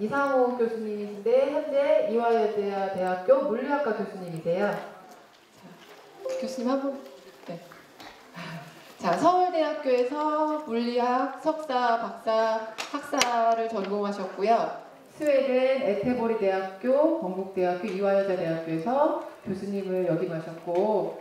이상호 교수님이신데 현재 이화여대학교 물리학과 교수님이세요. 자, 교수님 한 분. 네. 자, 서울대학교에서 물리학 석사, 박사, 학사를 전공하셨고요. 스웨덴 에테보리 대학교, 건국대학교, 이화여자대학교에서 교수님을 역임하셨고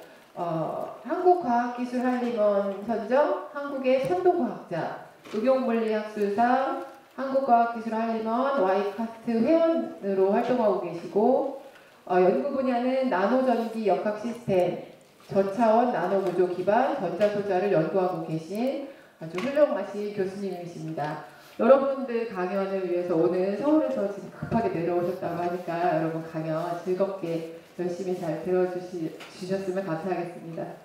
한국과학기술한림원 선정, 한국의 선도과학자, 응용물리학술상, 한국과학기술한림원 와이카트 회원으로 활동하고 계시고 연구 분야는 나노전기 역학 시스템, 저차원 나노구조 기반 전자소자를 연구하고 계신 아주 훌륭하신 교수님이십니다. 여러분들 강연을 위해서 오늘 서울에서 지금 급하게 내려오셨다고 하니까 여러분 강연 즐겁게 열심히 잘 들어주셨으면 감사하겠습니다. 네,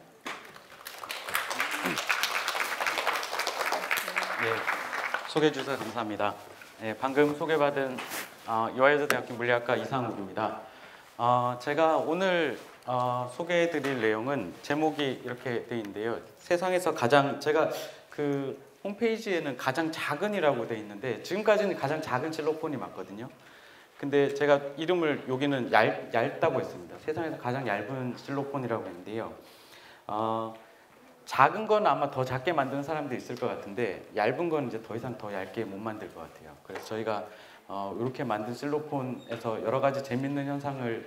소개해 주셔서 감사합니다. 네, 방금 소개받은 이화여자대학교 물리학과 이상욱입니다. 제가 오늘 소개해 드릴 내용은 제목이 이렇게 되어 있는데요. 세상에서 가장, 제가 그 홈페이지에는 가장 작은이라고 되어 있는데 지금까지는 가장 작은 실로폰이 맞거든요. 근데 제가 이름을 여기는 얇다고 했습니다. 세상에서 가장 얇은 실로폰이라고 했는데요. 작은 건 아마 더 작게 만드는 사람도 있을 것 같은데 얇은 건 이제 더 이상 더 얇게 못 만들 것 같아요. 그래서 저희가 이렇게 만든 실로폰에서 여러 가지 재밌는 현상을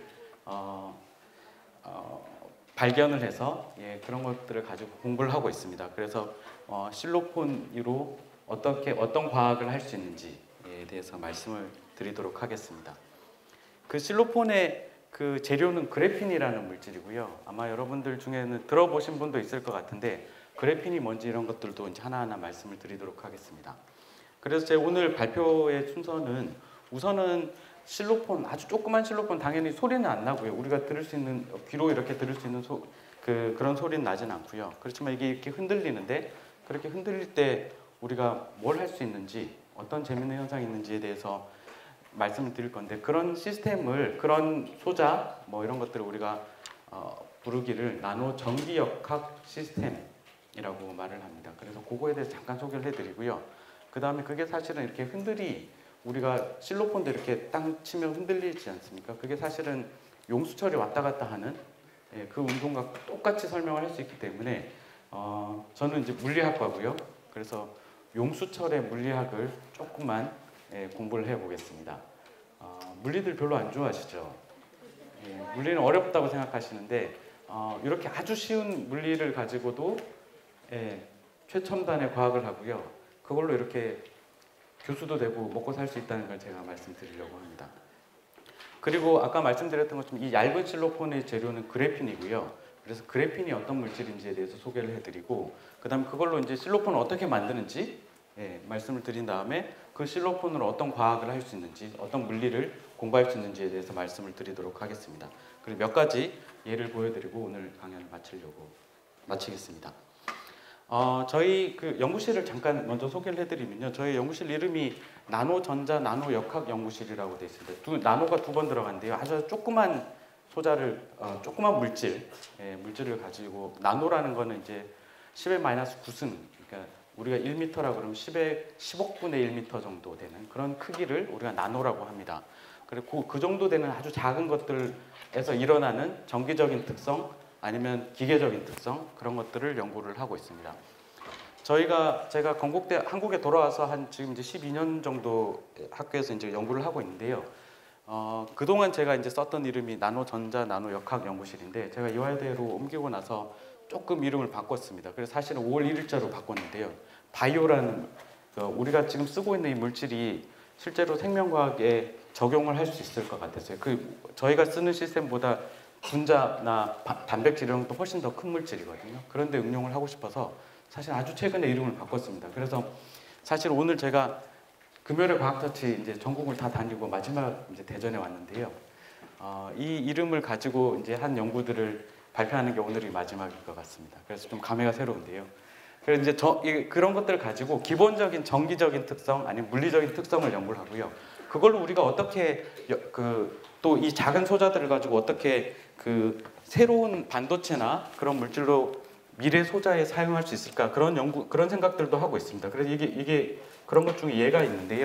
발견을 해서 그런 것들을 가지고 공부를 하고 있습니다. 그래서 실로폰으로 어떤 과학을 할 수 있는지에 대해서 말씀을 드리도록 하겠습니다. 그 실로폰의 그 재료는 그래핀이라는 물질이고요. 아마 여러분들 중에는 들어보신 분도 있을 것 같은데 그래핀이 뭔지 이런 것들도 이제 하나하나 말씀을 드리도록 하겠습니다. 그래서 제 오늘 발표의 순서는 우선은 실로폰, 아주 조그만 실로폰, 당연히 소리는 안 나고요. 우리가 들을 수 있는, 귀로 이렇게 들을 수 있는 그런 소리는 나진 않고요. 그렇지만 이게 이렇게 흔들리는데 그렇게 흔들릴 때 우리가 뭘 할 수 있는지, 어떤 재밌는 현상이 있는지에 대해서 말씀을 드릴 건데, 그런 시스템을, 그런 소자 뭐 이런 것들을 우리가 부르기를 나노 전기역학 시스템이라고 말을 합니다. 그래서 그거에 대해서 잠깐 소개를 해드리고요. 그 다음에 그게 사실은 이렇게 우리가 실로폰도 이렇게 땅 치면 흔들리지 않습니까? 그게 사실은 용수철이 왔다 갔다 하는 그 운동과 똑같이 설명을 할 수 있기 때문에 저는 이제 물리학과고요. 그래서 용수철의 물리학을 조금만 공부를 해보겠습니다. 물리들 별로 안 좋아하시죠? 물리는 어렵다고 생각하시는데 이렇게 아주 쉬운 물리를 가지고도 최첨단의 과학을 하고요. 그걸로 이렇게 교수도 되고 먹고 살 수 있다는 걸 제가 말씀드리려고 합니다. 그리고 아까 말씀드렸던 것처럼 이 얇은 실로폰의 재료는 그래핀이고요. 그래서 그래핀이 어떤 물질인지에 대해서 소개를 해드리고 그 다음에 그걸로 이제 실로폰을 어떻게 만드는지 말씀을 드린 다음에 그 실로폰으로 어떤 과학을 할 수 있는지, 어떤 물리를 공부할 수 있는지에 대해서 말씀을 드리도록 하겠습니다. 그리고 몇 가지 예를 보여드리고 오늘 강연을 마치겠습니다. 저희 그 연구실을 잠깐 먼저 소개를 해드리면요. 저희 연구실 이름이 나노전자 나노역학 연구실이라고 되어 있습니다. 나노가 2번 들어간대요. 아주 조그만 소자를, 조그만 물질을 가지고, 나노라는 거는 이제 10의 마이너스 9승, 그러니까 우리가 1m라고 그러면 10의 10억분의 1m 정도 되는 그런 크기를 우리가 나노라고 합니다. 그리고 그 정도 되는 아주 작은 것들에서 일어나는 정기적인 특성, 아니면 기계적인 특성, 그런 것들을 연구를 하고 있습니다. 제가 한국에 돌아와서 지금 이제 12년 정도 학교에서 이제 연구를 하고 있는데요. 그동안 제가 이제 썼던 이름이 나노전자 나노역학 연구실인데 제가 이화여대로 옮기고 나서 조금 이름을 바꿨습니다. 그래서 사실은 5월 1일자로 바꿨는데요. 바이오라는 우리가 지금 쓰고 있는 이 물질이 실제로 생명과학에 적용을 할 수 있을 것 같았어요. 저희가 쓰는 시스템보다 분자나 단백질 이런 것도 훨씬 더 큰 물질이거든요. 그런데 응용을 하고 싶어서 사실 아주 최근에 이름을 바꿨습니다. 그래서 사실 오늘 제가 금요일에 과학터치 이제 전국을 다 다니고 마지막 이제 대전에 왔는데요. 이 이름을 가지고 이제 한 연구들을 발표하는 게 오늘이 마지막일 것 같습니다. 그래서 좀 감회가 새로운데요. 그래서 이제 그런 것들을 가지고 기본적인 정기적인 특성 아니면 물리적인 특성을 연구를 하고요. 그걸로 우리가 어떻게 또 이 작은 소자들을 가지고 어떻게 새로운 반도체나 그런 물질로 미래 소자에 사용할 수 있을까, 그런 생각들도 하고 있습니다. 그래서 이게 그런 것 중에 예가 있는데요.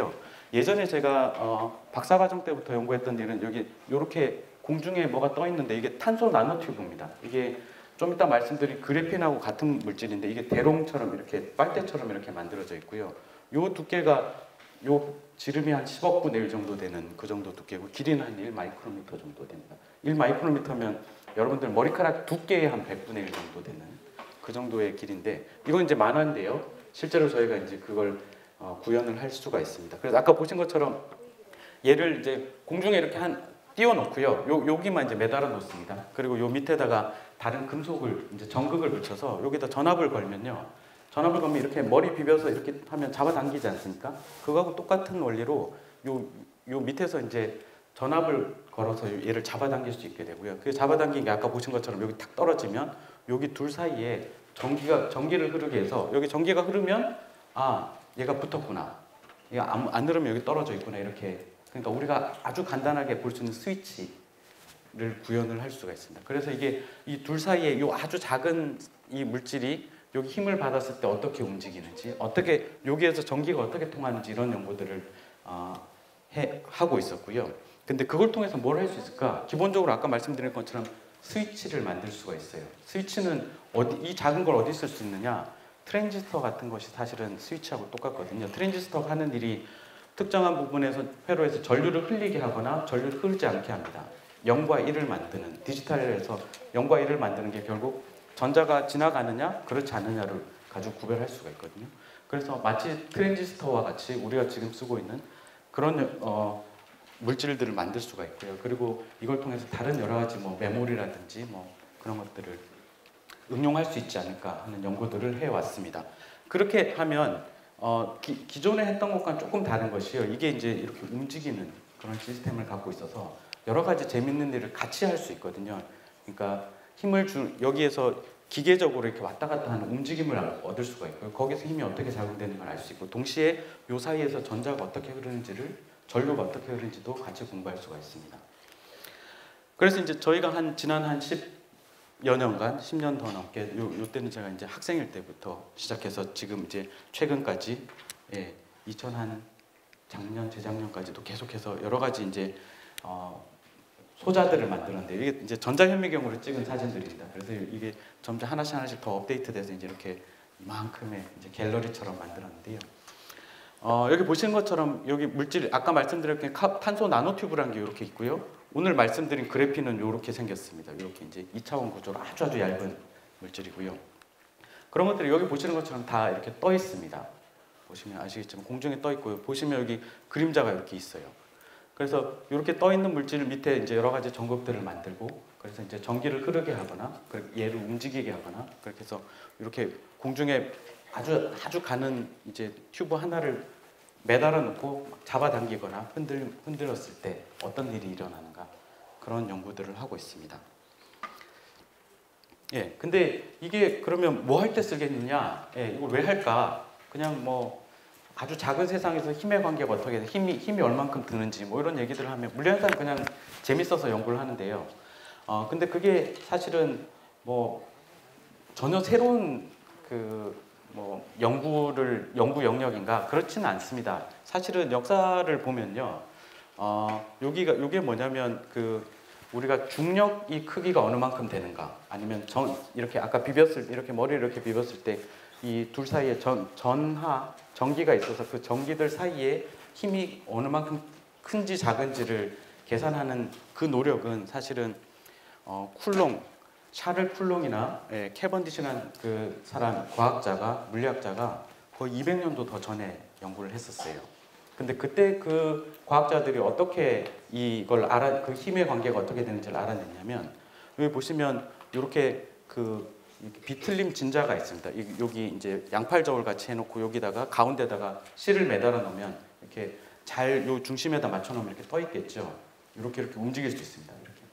예전에 제가 박사과정 때부터 연구했던 일은 여기 이렇게 공중에 뭐가 떠 있는데 이게 탄소 나노튜브입니다. 이게 좀 이따 말씀드릴 그래핀하고 같은 물질인데 이게 대롱처럼 이렇게 빨대처럼 이렇게 만들어져 있고요. 요 두께가 요 지름이 한 10억 분의 1 정도 되는 그 정도 두께고 길이는 한 1마이크로미터 정도 됩니다. 1마이크로미터면 여러분들 머리카락 두께의 한 100분의 1 정도 되는 그 정도의 길인데 이건 이제 만화인데요. 실제로 저희가 이제 그걸 구현을 할 수가 있습니다. 그래서 아까 보신 것처럼 얘를 이제 공중에 이렇게 띄워놓고요. 여기만 이제 매달아 놓습니다. 그리고 요 밑에다가 다른 금속을 이제 전극을 붙여서 여기다 전압을 걸면요. 전압을 걸면 이렇게 머리 비벼서 이렇게 하면 잡아당기지 않습니까? 그거하고 똑같은 원리로 요 밑에서 이제 전압을 걸어서 얘를 잡아당길 수 있게 되고요. 그 잡아당긴 게 아까 보신 것처럼 여기 탁 떨어지면 여기 둘 사이에 전기를 흐르게 해서 여기 전기가 흐르면 얘가 붙었구나. 얘가 안 흐르면 여기 떨어져 있구나. 이렇게. 그러니까 우리가 아주 간단하게 볼 수 있는 스위치를 구현을 할 수가 있습니다. 그래서 이게 이 둘 사이에 요 아주 작은 이 물질이 여기 힘을 받았을 때 어떻게 움직이는지, 어떻게 여기에서 전기가 어떻게 통하는지 이런 연구들을 하고 있었고요. 근데 그걸 통해서 뭘 할 수 있을까? 기본적으로 아까 말씀드린 것처럼 스위치를 만들 수가 있어요. 스위치는 이 작은 걸 어디 쓸 수 있느냐? 트랜지스터 같은 것이 사실은 스위치하고 똑같거든요. 트랜지스터가 하는 일이 특정한 부분에서 회로에서 전류를 흘리게 하거나 전류를 흐르지 않게 합니다. 0과 1을 만드는, 디지털에서 0과 1을 만드는 게 결국 전자가 지나가느냐 그렇지 않느냐를 가지고 구별할 수가 있거든요. 그래서 마치 트랜지스터와 같이 우리가 지금 쓰고 있는 그런 물질들을 만들 수가 있고요. 그리고 이걸 통해서 다른 여러 가지 메모리라든지 그런 것들을 응용할 수 있지 않을까 하는 연구들을 해왔습니다. 그렇게 하면 기존에 했던 것과는 조금 다른 것이요. 이게 이제 이렇게 움직이는 그런 시스템을 갖고 있어서 여러 가지 재밌는 일을 같이 할 수 있거든요. 그러니까 여기에서 기계적으로 이렇게 왔다 갔다 하는 움직임을 얻을 수가 있고요. 거기서 힘이 어떻게 작용되는 걸 알 수 있고, 동시에 요 사이에서 전자가 어떻게 흐르는지를, 전류가 어떻게 흐르는지도 같이 공부할 수가 있습니다. 그래서 이제 저희가 지난 한 10여 년간, 10년 더 넘게, 요때는 제가 이제 학생일 때부터 시작해서 지금 이제 최근까지, 2000 작년, 재작년까지도 계속해서 여러 가지 이제, 소자들을 만들었는데, 이게 이제 전자현미경으로 찍은 사진들입니다. 그래서 이게 점점 하나씩 더 업데이트돼서 이제 이렇게 이만큼의 이제 갤러리처럼 만들었는데요. 여기 보시는 것처럼 여기 물질, 아까 말씀드렸던 탄소 나노튜브라는 게 이렇게 있고요. 오늘 말씀드린 그래핀은 이렇게 생겼습니다. 이렇게 이제 2차원 구조로 아주 얇은 물질이고요. 그런 것들이 여기 보시는 것처럼 다 이렇게 떠 있습니다. 보시면 아시겠지만 공중에 떠 있고요. 보시면 여기 그림자가 이렇게 있어요. 그래서 이렇게 떠 있는 물질 밑에 이제 여러 가지 전극들을 만들고, 그래서 이제 전기를 흐르게 하거나, 얘를 움직이게 하거나, 그렇게 해서 이렇게 공중에 아주 가는 이제 튜브 하나를 매달아 놓고 잡아당기거나 흔들었을 때 어떤 일이 일어나는가, 그런 연구들을 하고 있습니다. 근데 이게 그러면 뭐 할 때 쓰겠느냐? 이걸 왜 할까? 그냥 아주 작은 세상에서 힘의 관계가 어떻게 돼? 힘이 얼만큼 드는지 이런 얘기들을 하면 물리학자는 그냥 재밌어서 연구를 하는데요. 근데 그게 사실은 전혀 새로운 연구 영역인가? 그렇지는 않습니다. 사실은 역사를 보면요. 요게 뭐냐면 우리가 중력이 크기가 어느 만큼 되는가? 아니면 이렇게 아까 이렇게 머리를 이렇게 비볐을 때 이 둘 사이에 전기가 있어서 그 전기들 사이에 힘이 어느 만큼 큰지 작은지를 계산하는 그 노력은 사실은 샤를 쿨롱이나 캐번디시라는 그 사람, 물리학자가 거의 200년도 더 전에 연구를 했었어요. 근데 그때 그 과학자들이 어떻게 이걸 그 힘의 관계가 어떻게 되는지를 알아냈냐면, 여기 보시면 이렇게 비틀림 진자가 있습니다. 여기 이제 양팔 저울 같이 해놓고 여기다가 가운데다가 실을 매달아 놓으면 이렇게 요 중심에다 맞춰 놓으면 이렇게 떠 있겠죠. 이렇게 움직일 수 있습니다.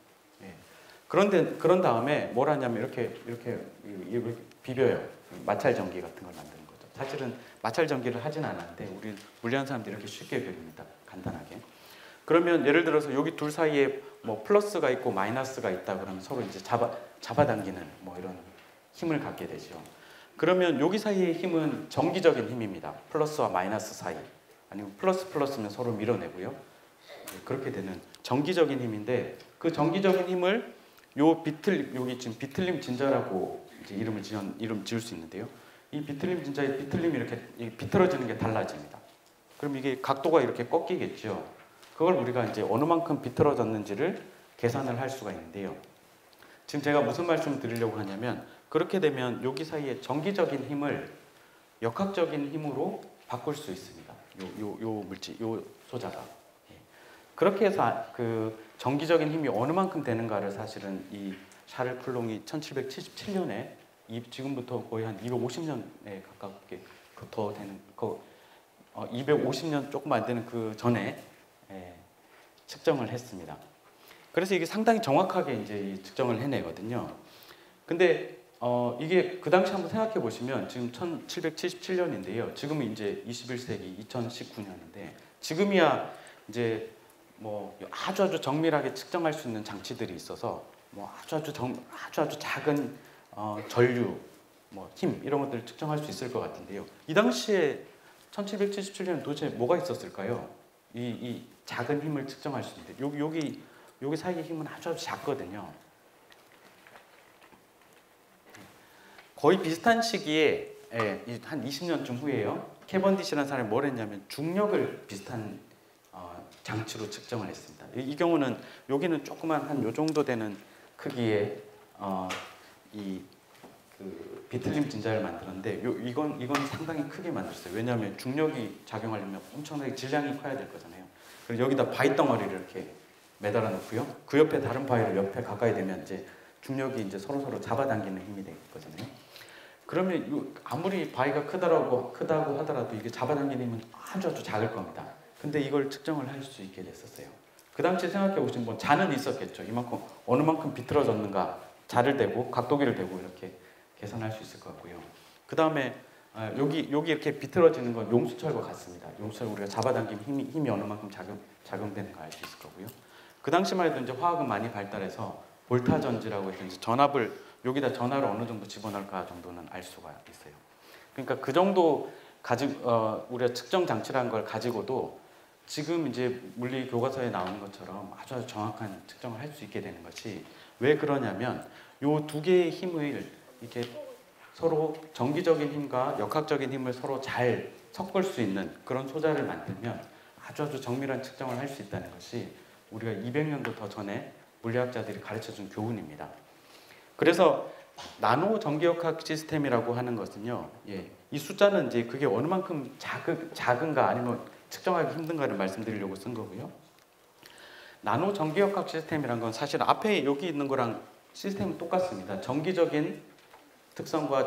그런 다음에 뭘 하냐면 이렇게 비벼요. 마찰 전기 같은 걸 만드는 거죠. 사실은 마찰 전기를 하진 않았는데 우리 물리하는 사람들이 이렇게 쉽게 비웁니다. 간단하게. 그러면 예를 들어서 여기 둘 사이에 플러스가 있고 마이너스가 있다 그러면 서로 이제 잡아당기는 이런 힘을 갖게 되죠. 그러면 여기 사이의 힘은 정기적인 힘입니다. 플러스와 마이너스 사이. 아니면 플러스 플러스면 서로 밀어내고요. 그렇게 되는 정기적인 힘인데 그 정기적인 힘을 여기 지금 비틀림 진자라고 이제 이름 지을 수 있는데요. 이 비틀림 진자의 비틀림이 이렇게 비틀어지는 게 달라집니다. 그럼 이게 각도가 이렇게 꺾이겠죠. 그걸 우리가 이제 어느 만큼 비틀어졌는지를 계산을 할 수가 있는데요. 지금 제가 무슨 말씀을 드리려고 하냐면 그렇게 되면 여기 사이에 정기적인 힘을 역학적인 힘으로 바꿀 수 있습니다. 요 소자가. 그렇게 해서 그 정기적인 힘이 어느 만큼 되는가를 사실은 이 샤를 쿨롱이 1777년에 지금부터 거의 한 250년에 가깝게 더 되는 250년 조금 안 되는 그 전에 측정을 했습니다. 그래서 이게 상당히 정확하게 이제 이 측정을 해내거든요. 근데 이게 그 당시 한번 생각해 보시면 지금 1777년인데요. 지금은 이제 21세기 2019년인데 지금이야 이제 뭐 아주 정밀하게 측정할 수 있는 장치들이 있어서 뭐 아주 작은 전류, 뭐 힘 이런 것들을 측정할 수 있을 것 같은데요. 이 당시에 1777년 도대체 뭐가 있었을까요? 이 작은 힘을 측정할 수 있는데 여기 사이의 힘은 아주 작거든요. 거의 비슷한 시기에 한 20년쯤 후에요. 캐번디시라는 사람이 뭘 했냐면 중력을 비슷한 장치로 측정을 했습니다. 이 경우는 여기는 조그만 한 요 정도 되는 크기의 그 비틀림 진자를 만들었는데 이건 상당히 크게 만들었어요. 왜냐하면 중력이 작용하려면 엄청나게 질량이 커야 될 거잖아요. 그래서 여기다 바위 덩어리를 이렇게 매달아 놓고요. 그 옆에 다른 바위를 옆에 가까이 대면 이제 중력이 이제 서로 잡아당기는 힘이 되거든요. 그러면 아무리 바위가 크다고 하더라도 이게 잡아당기는 힘은 아주 작을 겁니다. 근데 이걸 측정을 할 수 있게 됐었어요. 그 당시에 생각해 보시면 뭐 자는 있었겠죠. 이만큼 어느 만큼 비틀어졌는가 자를 대고 각도기를 대고 이렇게 계산할 수 있을 것 같고요. 그 다음에 여기 이렇게 비틀어지는 건 용수철과 같습니다. 용수철 우리가 잡아당긴 힘이 어느 만큼 작용되는가 알 수 있을 거고요. 그 당시만 해도 이제 화학은 많이 발달해서 볼타 전지라고 해서 이제 전압을 여기다 전화를 어느 정도 집어넣을까 정도는 알 수가 있어요. 그러니까 그 정도 우리가 측정 장치라는 걸 가지고도 지금 이제 물리 교과서에 나오는 것처럼 아주 정확한 측정을 할 수 있게 되는 것이 왜 그러냐면 요 두 개의 힘을 이렇게 서로 정기적인 힘과 역학적인 힘을 서로 잘 섞을 수 있는 그런 소자를 만들면 아주 정밀한 측정을 할 수 있다는 것이 우리가 200년도 더 전에 물리학자들이 가르쳐준 교훈입니다. 그래서 나노 전기역학 시스템이라고 하는 것은요, 이 숫자는 이제 그게 어느 만큼 작은가 아니면 측정하기 힘든가를 말씀드리려고 쓴 거고요. 나노 전기역학 시스템이란 건 사실 앞에 여기 있는 거랑 시스템은 똑같습니다. 정기적인 특성과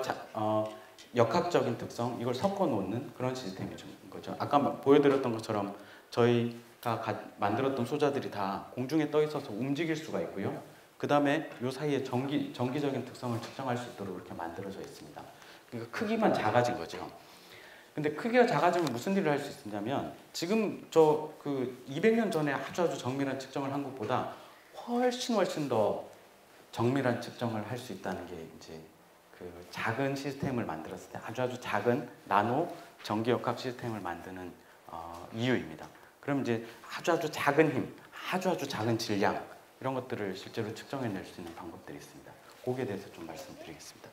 역학적인 특성 이걸 섞어 놓는 그런 시스템인 거죠. 아까 보여드렸던 것처럼 저희가 만들었던 소자들이 다 공중에 떠 있어서 움직일 수가 있고요. 그 다음에 이 사이에 정기적인 특성을 측정할 수 있도록 이렇게 만들어져 있습니다. 그러니까 크기만 작아진 거죠. 근데 크기가 작아지면 무슨 일을 할 수 있냐면 지금 그 200년 전에 아주 정밀한 측정을 한 것보다 훨씬 더 정밀한 측정을 할 수 있다는 게 이제 그 작은 시스템을 만들었을 때 아주 작은 나노 전기역학 시스템을 만드는 이유입니다. 그럼 이제 아주 작은 힘, 아주 작은 질량 이런 것들을 실제로 측정해낼 수 있는 방법들이 있습니다. 거기에 대해서 좀 말씀드리겠습니다.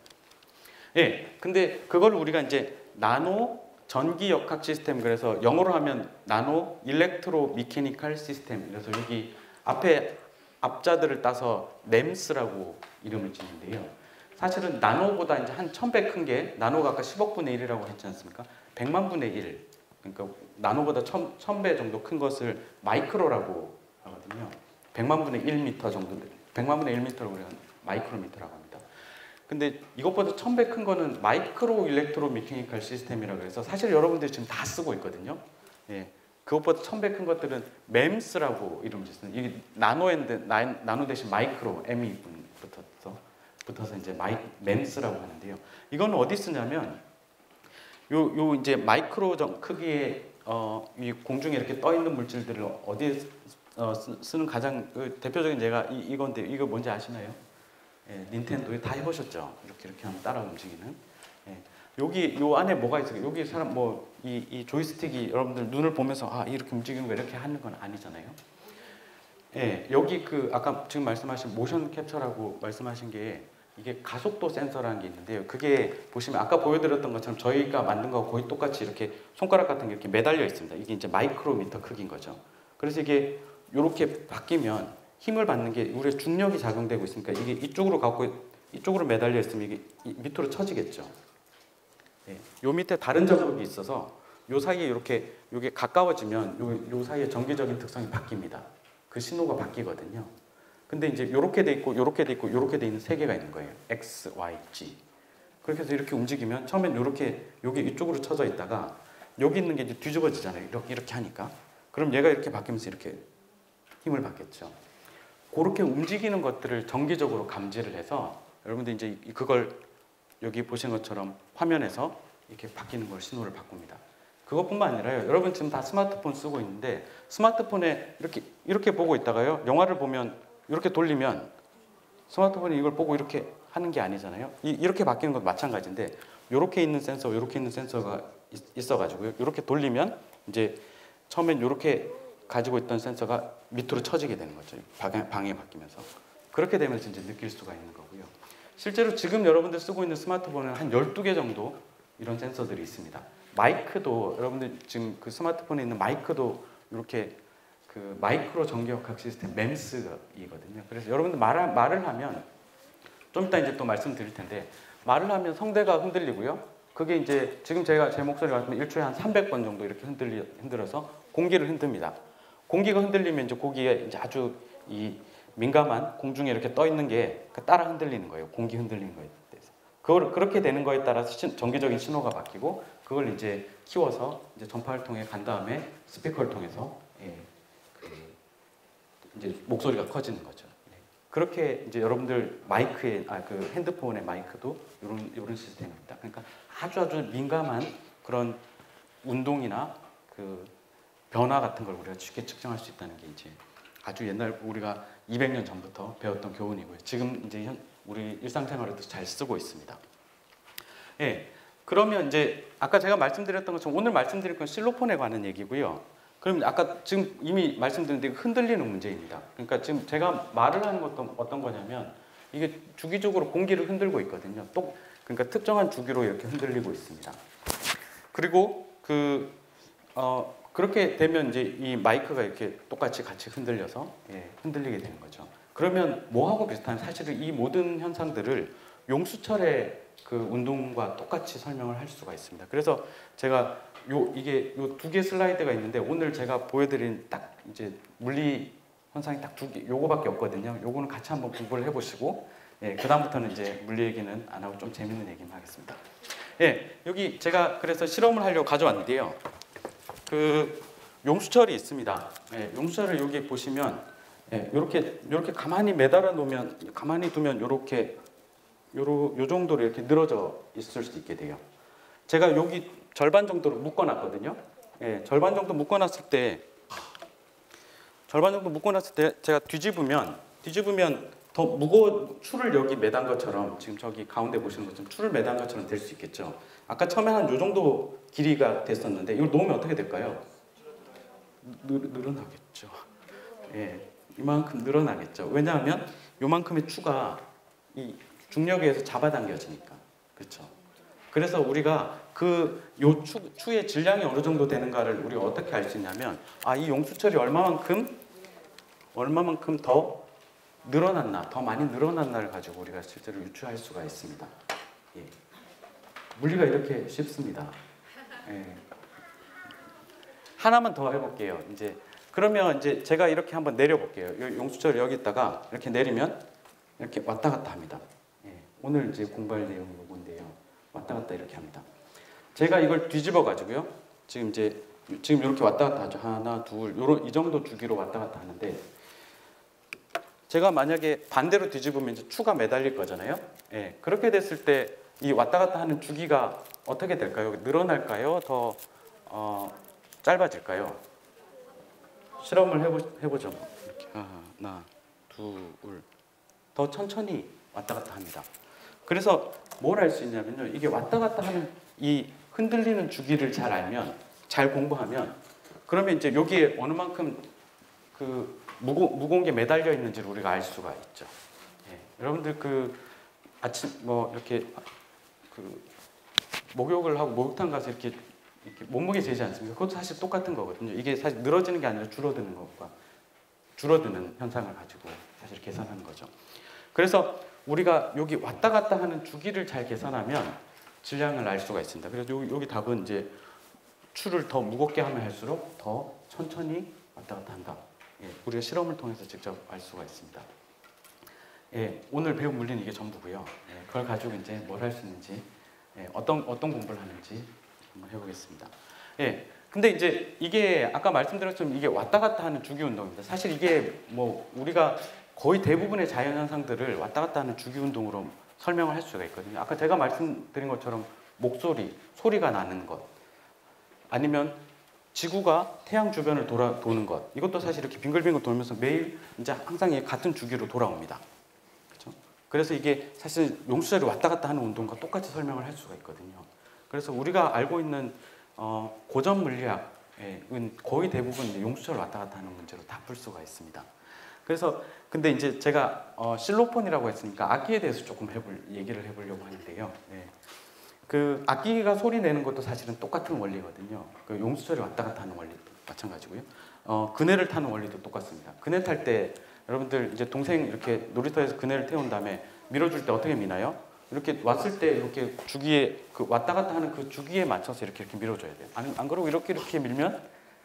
근데 그걸 우리가 이제 나노 전기역학 시스템, 그래서 영어로 하면 나노 일렉트로 미케니컬 시스템, 그래서 여기 앞에 앞자들을 따서 NEMS라고 이름을 짓는데요. 사실은 나노보다 이제 한 1000배 큰 게, 나노가 아까 10억분의 1이라고 했지 않습니까? 100만분의 1, 그러니까 나노보다 1000배 정도 큰 것을 마이크로라고 하거든요. 100만분의 1m 정도, 100만분의 1m를 우리가 마이크로미터라고 합니다. 근데 이것보다 1000배 큰 거는 마이크로 일렉트로 미케니컬 시스템이라고 해서 사실 여러분들이 지금 다 쓰고 있거든요. 그것보다 1000배 큰 것들은 MEMS라고 이름을 짓습니다. 이게 나노 대신 마이크로, M이 붙어서 이제 MEMS라고 하는데요. 이건 어디 쓰냐면 요 이제 마이크로 크기의 이 공중에 이렇게 떠 있는 물질들을 어디에 쓰는 가장 대표적인 예가 이건데, 이거 뭔지 아시나요? 닌텐도에 다 해보셨죠? 이렇게 하면 따라 움직이는. 여기 요 안에 뭐가 있어요? 여기 사람 뭐 이 조이스틱이 여러분들 눈을 보면서 아 이렇게 움직이는 거 이렇게 하는 건 아니잖아요. 예, 여기 그 아까 지금 말씀하신 모션 캡처라고 말씀하신 게 이게 가속도 센서라는 게 있는데요. 그게 보시면 아까 보여드렸던 것처럼 저희가 만든 거하고 거의 똑같이 이렇게 손가락 같은 게 이렇게 매달려 있습니다. 이게 이제 마이크로미터 크기인 거죠. 그래서 이게 이렇게 바뀌면 힘을 받는 게 우리의 중력이 작용되고 있으니까 이게 이쪽으로 갖고 이쪽으로 매달려 있으면 이게 밑으로 처지겠죠. 예, 요 밑에 다른 자국이 있어서 요 사이에 이렇게 요게 가까워지면 요 사이에 전기적인 특성이 바뀝니다. 그 신호가 바뀌거든요. 근데 이제 요렇게 돼 있고 요렇게 돼 있고 요렇게 돼 있는 세 개가 있는 거예요. X, Y, G. 그렇게 해서 이렇게 움직이면 처음엔 요렇게 요게 이쪽으로 쳐져 있다가 여기 있는 게 이제 뒤집어지잖아요. 이렇게 하니까. 그럼 얘가 이렇게 바뀌면서 이렇게 힘을 받겠죠. 그렇게 움직이는 것들을 정기적으로 감지를 해서 여러분들 이제 그걸 여기 보시는 것처럼 화면에서 이렇게 바뀌는 걸 신호를 바꿉니다. 그것뿐만 아니라요. 여러분 지금 다 스마트폰 쓰고 있는데 스마트폰에 이렇게 보고 있다가요. 영화를 보면 이렇게 돌리면 스마트폰이 이걸 보고 이렇게 하는 게 아니잖아요. 이렇게 바뀌는 것도 마찬가지인데 이렇게 있는 센서, 이렇게 있는 센서가 있어가지고요. 이렇게 돌리면 이제 처음엔 이렇게 가지고 있던 센서가 밑으로 처지게 되는 거죠. 방향이 바뀌면서. 그렇게 되면서 이제 느낄 수가 있는 거고요. 실제로 지금 여러분들 쓰고 있는 스마트폰은 한 12개 정도 이런 센서들이 있습니다. 마이크도 여러분들 지금 그 스마트폰에 있는 마이크도 이렇게 그 마이크로 전기역학 시스템 MEMS이거든요. 그래서 여러분들 말을 하면 좀 이따 이제 또 말씀드릴 텐데 말을 하면 성대가 흔들리고요. 그게 이제 지금 제 목소리가 같으면 일초에 한 300번 정도 이렇게 흔들어서 공기를 흔듭니다. 공기가 흔들리면 이제 거기에 이제 아주 이 민감한 공중에 이렇게 떠 있는 게 따라 흔들리는 거예요. 공기 흔들리는 거에 대해서. 그렇게 되는 거에 따라서 전기적인 신호가 바뀌고 그걸 이제 키워서 이제 전파를 통해 간 다음에 스피커를 통해서 이제 목소리가 커지는 거죠. 그렇게 이제 여러분들 마이크에 그 핸드폰의 마이크도 이런 시스템입니다. 그러니까 아주 민감한 그런 운동이나 그 변화 같은 걸 우리가 쉽게 측정할 수 있다는 게 이제 아주 옛날 우리가 200년 전부터 배웠던 교훈이고요. 지금 이제 우리 일상생활에도 잘 쓰고 있습니다. 예. 그러면 이제 아까 제가 말씀드렸던 것처럼 오늘 말씀드릴 건 실로폰에 관한 얘기고요. 그럼 아까 지금 이미 말씀드린 흔들리는 문제입니다. 그러니까 지금 제가 말을 하는 것도 어떤 거냐면 이게 주기적으로 공기를 흔들고 있거든요. 그러니까 특정한 주기로 이렇게 흔들리고 있습니다. 그리고 그렇게 되면 이제 이 마이크가 이렇게 똑같이 같이 흔들려서 흔들리게 되는 거죠. 그러면 뭐하고 비슷한 사실은 이 모든 현상들을 용수철의 그 운동과 똑같이 설명을 할 수가 있습니다. 그래서 제가 이게 요 두 개 슬라이드가 있는데 오늘 제가 보여드린 딱 이제 물리 현상이 딱 두 개, 요거밖에 없거든요. 요거는 같이 한번 공부를 해보시고 그 다음부터는 이제 물리 얘기는 안 하고 좀 재밌는 얘기만 하겠습니다. 여기 제가 그래서 실험을 하려고 가져왔는데요. 그 용수철이 있습니다. 용수철을 여기 보시면 이렇게 가만히 매달아 놓으면 가만히 두면 이렇게 요 정도로 이렇게 늘어져 있을 수 있게 돼요. 제가 여기 절반 정도로 묶어놨거든요. 절반 정도 묶어놨을 때 제가 뒤집으면 더 무거운 추를 여기 매단 것처럼 지금 저기 가운데 보시는 것처럼 추를 매단 것처럼 될 수 있겠죠. 아까 처음에 한 요 정도 길이가 됐었는데 이걸 놓으면 어떻게 될까요? 늘어나겠죠. 이만큼 늘어나겠죠. 왜냐하면 요만큼의 추가 이 중력에 의해서 잡아당겨지니까. 그렇죠. 그래서 우리가 요 추의 질량이 어느 정도 되는가를 우리가 어떻게 알 수 있냐면 이 용수철이 얼마만큼 더 늘어났나, 더 많이 늘어났나를 가지고 우리가 실제로 유추할 수가 있습니다. 물리가 이렇게 쉽습니다. 하나만 더 해볼게요. 그러면 제가 이렇게 한번 내려볼게요. 용수철 여기 있다가 이렇게 내리면 이렇게 왔다 갔다 합니다. 오늘 이제 공부할 내용이 이건데요. 왔다 갔다 이렇게 합니다. 제가 이걸 뒤집어 가지고요. 지금 이렇게 왔다 갔다 하죠. 하나, 둘, 이 정도 주기로 왔다 갔다 하는데 제가 만약에 반대로 뒤집으면 이제 추가 매달릴 거잖아요. 그렇게 됐을 때 이 왔다 갔다 하는 주기가 어떻게 될까요? 늘어날까요? 더 짧아질까요? 실험을 해보죠. 이렇게 하나, 둘, 더 천천히 왔다 갔다 합니다. 그래서 뭘 할 수 있냐면요. 이게 왔다 갔다 하는 이 흔들리는 주기를 잘 알면, 잘 공부하면, 그러면 이제 여기에 어느 만큼 그 무거운 게 매달려 있는지를 우리가 알 수가 있죠. 예. 여러분들 그 아침 뭐 이렇게 그 목욕을 하고 목욕탕 가서 이렇게 몸무게 재지 않습니까? 그것도 사실 똑같은 거거든요. 이게 사실 늘어지는 게 아니라 줄어드는 것과 줄어드는 현상을 가지고 사실 계산하는 거죠. 그래서 우리가 여기 왔다 갔다 하는 주기를 잘 계산하면 질량을 알 수가 있습니다. 그래서 여기 답은 이제 추를 더 무겁게 하면 할수록 더 천천히 왔다 갔다 한다. 예, 우리가 실험을 통해서 직접 알 수가 있습니다. 예, 오늘 배운 물리는 이게 전부고요. 예, 그걸 가지고 이제 뭘 할 수 있는지, 예, 어떤 공부를 하는지 한번 해보겠습니다. 예, 근데 이제 이게 아까 말씀드렸지만 이게 왔다 갔다 하는 주기 운동입니다. 사실 이게 뭐 우리가 거의 대부분의 자연 현상들을 왔다 갔다 하는 주기 운동으로 설명을 할 수가 있거든요. 아까 제가 말씀드린 것처럼 목소리, 소리가 나는 것, 아니면 지구가 태양 주변을 도는 것, 이것도 사실 이렇게 빙글빙글 돌면서 매일 이제 항상 같은 주기로 돌아옵니다. 그렇죠? 그래서 이게 사실 용수절이 왔다 갔다 하는 운동과 똑같이 설명을 할 수가 있거든요. 그래서 우리가 알고 있는 고전 물리학은 거의 대부분 용수절 왔다 갔다 하는 문제로 다 풀 수가 있습니다. 그래서 근데 이제 제가 실로폰이라고 했으니까 악기에 대해서 조금 얘기를 해보려고 하는데요. 네. 그 악기가 소리 내는 것도 사실은 똑같은 원리거든요. 그 용수철이 왔다 갔다 하는 원리도 마찬가지고요. 그네를 타는 원리도 똑같습니다. 그네 탈 때 여러분들 이제 동생 이렇게 놀이터에서 그네를 태운 다음에 밀어줄 때 어떻게 미나요? 이렇게 왔을 때 이렇게 주기에 그 왔다 갔다 하는 그 주기에 맞춰서 이렇게 밀어줘야 돼요. 안 그러고 이렇게 밀면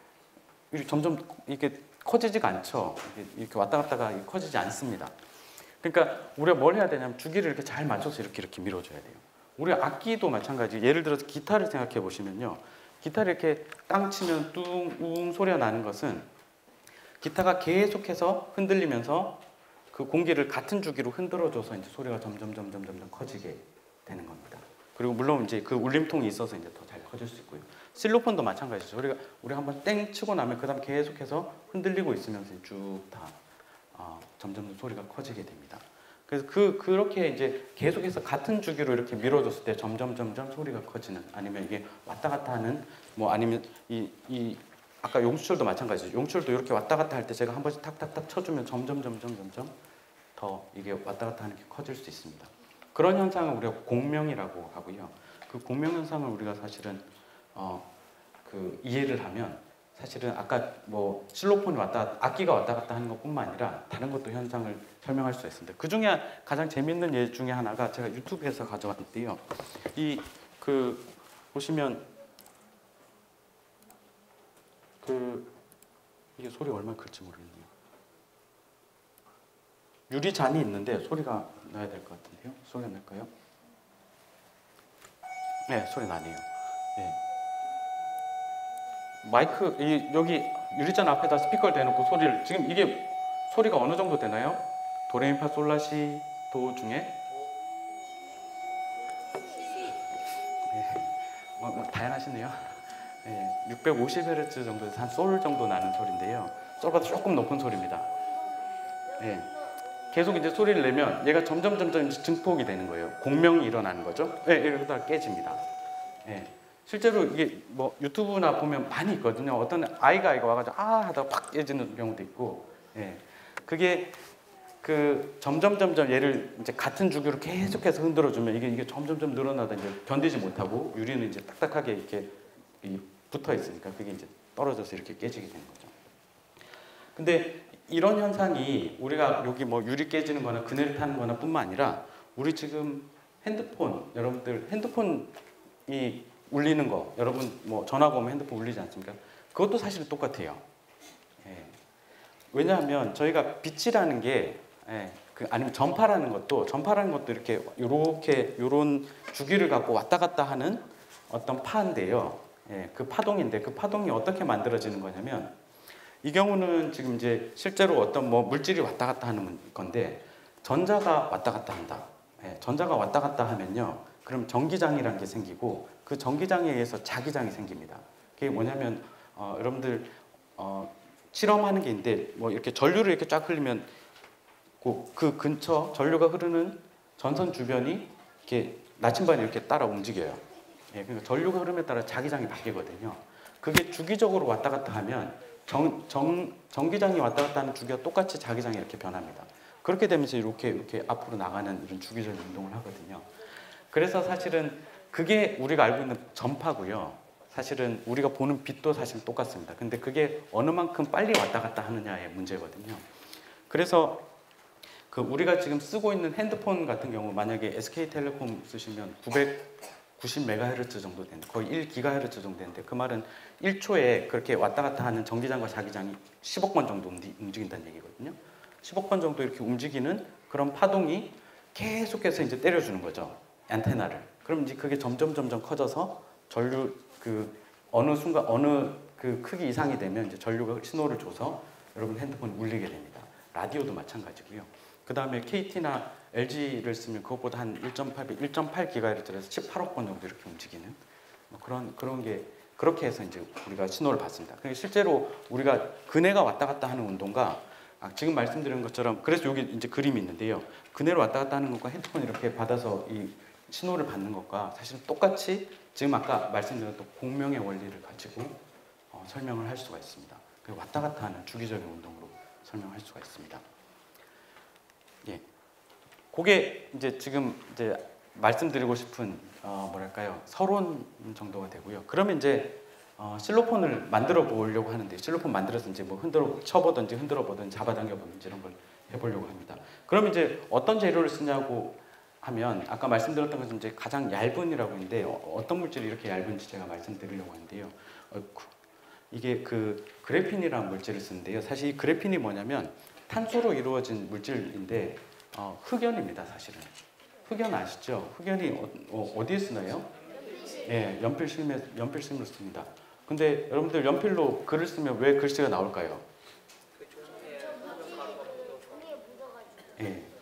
점점 이렇게 커지지가 않죠. 이렇게 왔다 갔다가 커지지 않습니다. 그러니까 우리가 뭘 해야 되냐면 주기를 이렇게 잘 맞춰서 이렇게 밀어줘야 돼요. 우리 악기도 마찬가지. 예를 들어서 기타를 생각해 보시면요. 기타를 이렇게 땅 치면 뚱 소리가 나는 것은 기타가 계속해서 흔들리면서 그 공기를 같은 주기로 흔들어줘서 이제 소리가 점점 커지게 되는 겁니다. 그리고 물론 이제 그 울림통이 있어서 이제 더 잘 커질 수 있고요. 실로폰도 마찬가지죠. 우리가 한번 땡 치고 나면 그다음 계속해서 흔들리고 있으면서 쭉 다 점점 소리가 커지게 됩니다. 그래서 그렇게 이제 계속해서 같은 주기로 이렇게 밀어줬을 때 점점 소리가 커지는, 아니면 이게 왔다 갔다 하는, 뭐 아니면 이 아까 용수철도 마찬가지죠. 용수철도 이렇게 왔다 갔다 할 때 제가 한 번씩 탁탁탁 쳐주면 점점 더 이게 왔다 갔다 하는 게 커질 수 있습니다. 그런 현상을 우리가 공명이라고 하고요. 그 공명 현상을 우리가 사실은 그 이해를 하면 사실은 아까 뭐 실로폰이 악기가 왔다 갔다 하는 것뿐만 아니라 다른 것도 현상을 설명할 수 있습니다. 그 중에 가장 재밌는 예 중에 하나가 제가 유튜브에서 가져왔는데요. 보시면 이게 소리 얼마나 클지 모르겠네요. 유리잔이 있는데 소리가 나야 될 것 같은데요. 소리가 날까요? 네, 소리 나네요. 네. 마이크 여기 유리잔 앞에다 스피커를 대놓고 소리를, 지금 이게 소리가 어느 정도 되나요? 도레미파솔라시 도 중에 네. 다양하시네요. 네. 650Hz 정도에서 한 솔 정도 나는 소리인데요. 솔보다 조금 높은 소리입니다. 네. 계속 이제 소리를 내면 얘가 점점 이제 증폭이 되는 거예요. 공명이 일어나는 거죠. 네, 이러다가 깨집니다. 네. 실제로 이게 뭐 유튜브나 보면 많이 있거든요. 어떤 아이가 와가지고 하다가 팍 깨지는 경우도 있고, 예. 그게 그 점점 얘를 이제 같은 주기로 계속해서 흔들어주면 이게 점점 늘어나다 이제 견디지 못하고 유리는 이제 딱딱하게 이렇게 붙어 있으니까 그게 이제 떨어져서 이렇게 깨지게 되는 거죠. 근데 이런 현상이 우리가 여기 뭐 유리 깨지는 거나 그네를 타는 거나 뿐만 아니라 우리 지금 여러분들 핸드폰이 울리는 거, 여러분 뭐 전화가 오면 핸드폰 울리지 않습니까? 그것도 사실 똑같아요. 예. 왜냐하면 저희가 빛이라는 게 아니면 전파라는 것도 이렇게 요런 주기를 갖고 왔다 갔다 하는 어떤 파인데요. 예, 그 파동인데 그 파동이 어떻게 만들어지는 거냐면 이 경우는 지금 이제 실제로 어떤 뭐 물질이 왔다 갔다 하는 건데 전자가 왔다 갔다 한다. 예, 전자가 왔다 갔다 하면요. 그럼 전기장이라는 게 생기고 그 전기장에 의해서 자기장이 생깁니다. 그게 뭐냐면 여러분들 실험하는 게 있는데 뭐 이렇게 전류를 이렇게 쫙 흘리면 그 근처 전류가 흐르는 전선 주변이 이렇게 나침반이 이렇게 따라 움직여요. 예, 그러니까 전류가 흐름에 따라 자기장이 바뀌거든요. 그게 주기적으로 왔다 갔다 하면 전기장이 왔다 갔다 하는 주기와 똑같이 자기장이 이렇게 변합니다. 그렇게 되면서 이렇게 앞으로 나가는 이런 주기적인 운동을 하거든요. 그래서 사실은 그게 우리가 알고 있는 전파고요. 사실은 우리가 보는 빛도 사실 똑같습니다. 근데 그게 어느 만큼 빨리 왔다 갔다 하느냐의 문제거든요. 그래서 그 우리가 지금 쓰고 있는 핸드폰 같은 경우 만약에 SK텔레콤 쓰시면 990MHz 정도 되는, 거의 1GHz 정도 되는데, 그 말은 1초에 그렇게 왔다 갔다 하는 전기장과 자기장이 10억 번 정도 움직인다는 얘기거든요. 10억 번 정도 이렇게 움직이는 그런 파동이 계속해서 이제 때려주는 거죠, 안테나를. 그럼 이제 그게 점점 커져서 전류 그 어느 순간 어느 그 크기 이상이 되면 이제 전류가 신호를 줘서 여러분 핸드폰이 울리게 됩니다. 라디오도 마찬가지고요. 그 다음에 KT나 LG를 쓰면 그것보다 한 1.8GHz에서 18억 번 정도 이렇게 움직이는 뭐 그런 게 그렇게 해서 이제 우리가 신호를 받습니다. 그러니까 실제로 우리가 그네가 왔다 갔다 하는 운동과 지금 말씀드린 것처럼, 그래서 여기 이제 그림이 있는데요. 그네로 왔다 갔다 하는 것과 핸드폰 이렇게 받아서 이 신호를 받는 것과 사실은 똑같이 지금 아까 말씀드렸던 공명의 원리를 가지고 설명을 할 수가 있습니다. 왔다 갔다 하는 주기적인 운동으로 설명할 수가 있습니다. 예, 그게 이제 지금 이제 말씀드리고 싶은 뭐랄까요, 서론 정도가 되고요. 그러면 이제 실로폰을 만들어 보려고 하는데, 실로폰 만들어서 이제 뭐 쳐보든지 흔들어 보든지 잡아당겨 보든지 이런 걸 해보려고 합니다. 그럼 이제 어떤 재료를 쓰냐고 하면, 아까 말씀드렸던 것은 이제 가장 얇은이라고 했는데 어떤 물질이 이렇게 얇은지 제가 말씀드리려고 하는데요. 이게 그 그래핀이라는 물질을 쓰는데요. 사실 이 그래핀이 뭐냐면 탄소로 이루어진 물질인데 흑연입니다. 사실은 흑연 아시죠? 흑연이 어디에 쓰나요? 예, 연필심으로 씁니다. 근데 여러분들 연필로 글을 쓰면 왜 글씨가 나올까요? 예.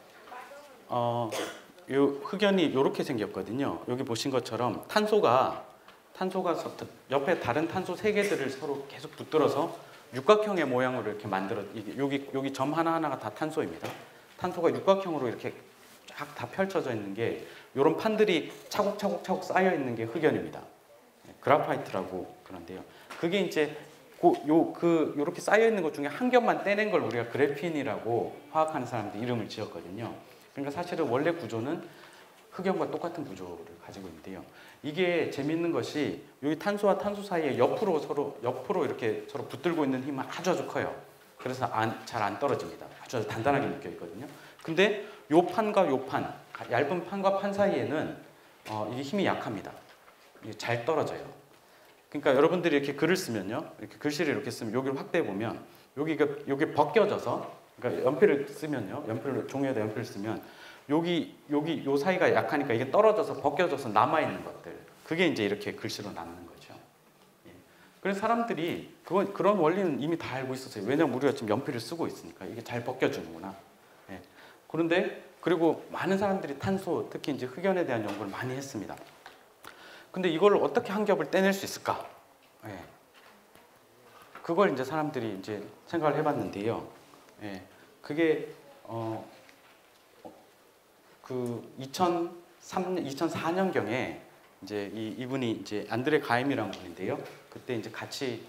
요 흑연이 이렇게 생겼거든요. 여기 보신 것처럼 탄소가 옆에 다른 탄소 3개들을 서로 계속 붙들어서 육각형의 모양으로 이렇게 만들어, 여기 점 하나하나가 다 탄소입니다. 탄소가 육각형으로 이렇게 쫙 다 펼쳐져 있는 게, 이런 판들이 차곡차곡 쌓여 있는 게 흑연입니다. 그라파이트라고 그런데요. 그게 이제 요렇게 쌓여 있는 것 중에 한 겹만 떼낸 걸 우리가 그래핀이라고 화학하는 사람들이 이름을 지었거든요. 그러니까 사실은 원래 구조는 흑연과 똑같은 구조를 가지고 있는데요. 이게 재미있는 것이 여기 탄소와 탄소 사이에 옆으로 이렇게 서로 붙들고 있는 힘은 아주 커요. 그래서 잘 안 떨어집니다. 아주 단단하게 묶여 있거든요. 근데 요 판과 요 판, 얇은 판과 판 사이에는 이게 힘이 약합니다. 이게 잘 떨어져요. 그러니까 여러분들이 이렇게 글을 쓰면요, 이렇게 글씨를 이렇게 쓰면 여기를 확대해 보면 여기 벗겨져서, 그러니까 연필을 쓰면요, 종이에다 연필을 쓰면 여기 요 사이가 약하니까 이게 떨어져서 벗겨져서 남아 있는 것들, 그게 이제 이렇게 글씨로 남는 거죠. 예. 그래서 사람들이 그런 원리는 이미 다 알고 있었어요. 왜냐면 우리가 지금 연필을 쓰고 있으니까 이게 잘 벗겨주는구나. 예. 그리고 많은 사람들이 탄소, 특히 이제 흑연에 대한 연구를 많이 했습니다. 근데 이걸 어떻게 한 겹을 떼낼 수 있을까? 예. 그걸 이제 사람들이 이제 생각을 해봤는데요. 예. 그게 그 2004년경에 이제 이분이 이제 안드레 가임이라는 분인데요. 그때 이제 같이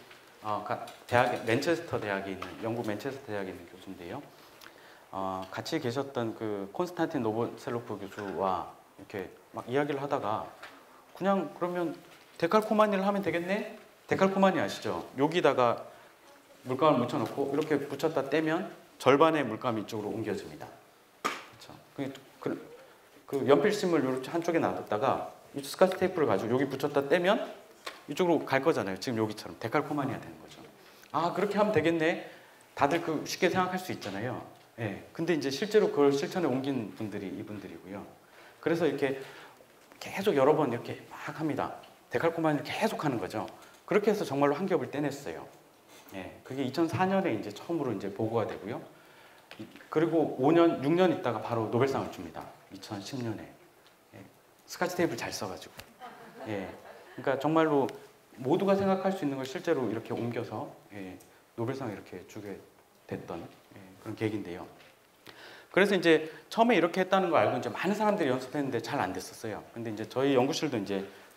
맨체스터 대학에 있는, 영국 맨체스터 대학에 있는 교수인데요. 같이 계셨던 그 콘스탄틴 노보셀로프 교수와 이렇게 막 이야기를 하다가, 그냥 그러면 데칼코마니를 하면 되겠네? 데칼코마니 아시죠? 여기다가 물감을 묻혀놓고 이렇게 붙였다 떼면 절반의 물감이 이쪽으로 옮겨집니다. 그렇죠? 그 연필심을 이렇게 한쪽에 놔뒀다가 이 스카치 테이프를 가지고 여기 붙였다 떼면 이쪽으로 갈 거잖아요. 지금 여기처럼 데칼코마니가 되는 거죠. 그렇게 하면 되겠네. 다들 쉽게 생각할 수 있잖아요. 예. 근데 이제 실제로 그걸 실천에 옮긴 분들이 이분들이고요. 그래서 이렇게 계속 여러 번 이렇게 막 합니다. 데칼코마니를 계속 하는 거죠. 그렇게 해서 정말로 한 겹을 떼냈어요. 예. 그게 2004년에 이제 처음으로 이제 보고가 되고요. 그리고 6년 있다가 바로 노벨상을 줍니다. 2010년에. 예. 스카치 테이프를 잘 써가지고. 예. 그러니까 정말로 모두가 생각할 수 있는 걸 실제로 이렇게 옮겨서 노벨상을 이렇게 주게 됐던 그런 계기인데요. 그래서 이제 처음에 이렇게 했다는 걸 알고 이제 많은 사람들이 연습했는데 잘 안 됐었어요. 근데 이제 저희 연구실도 이제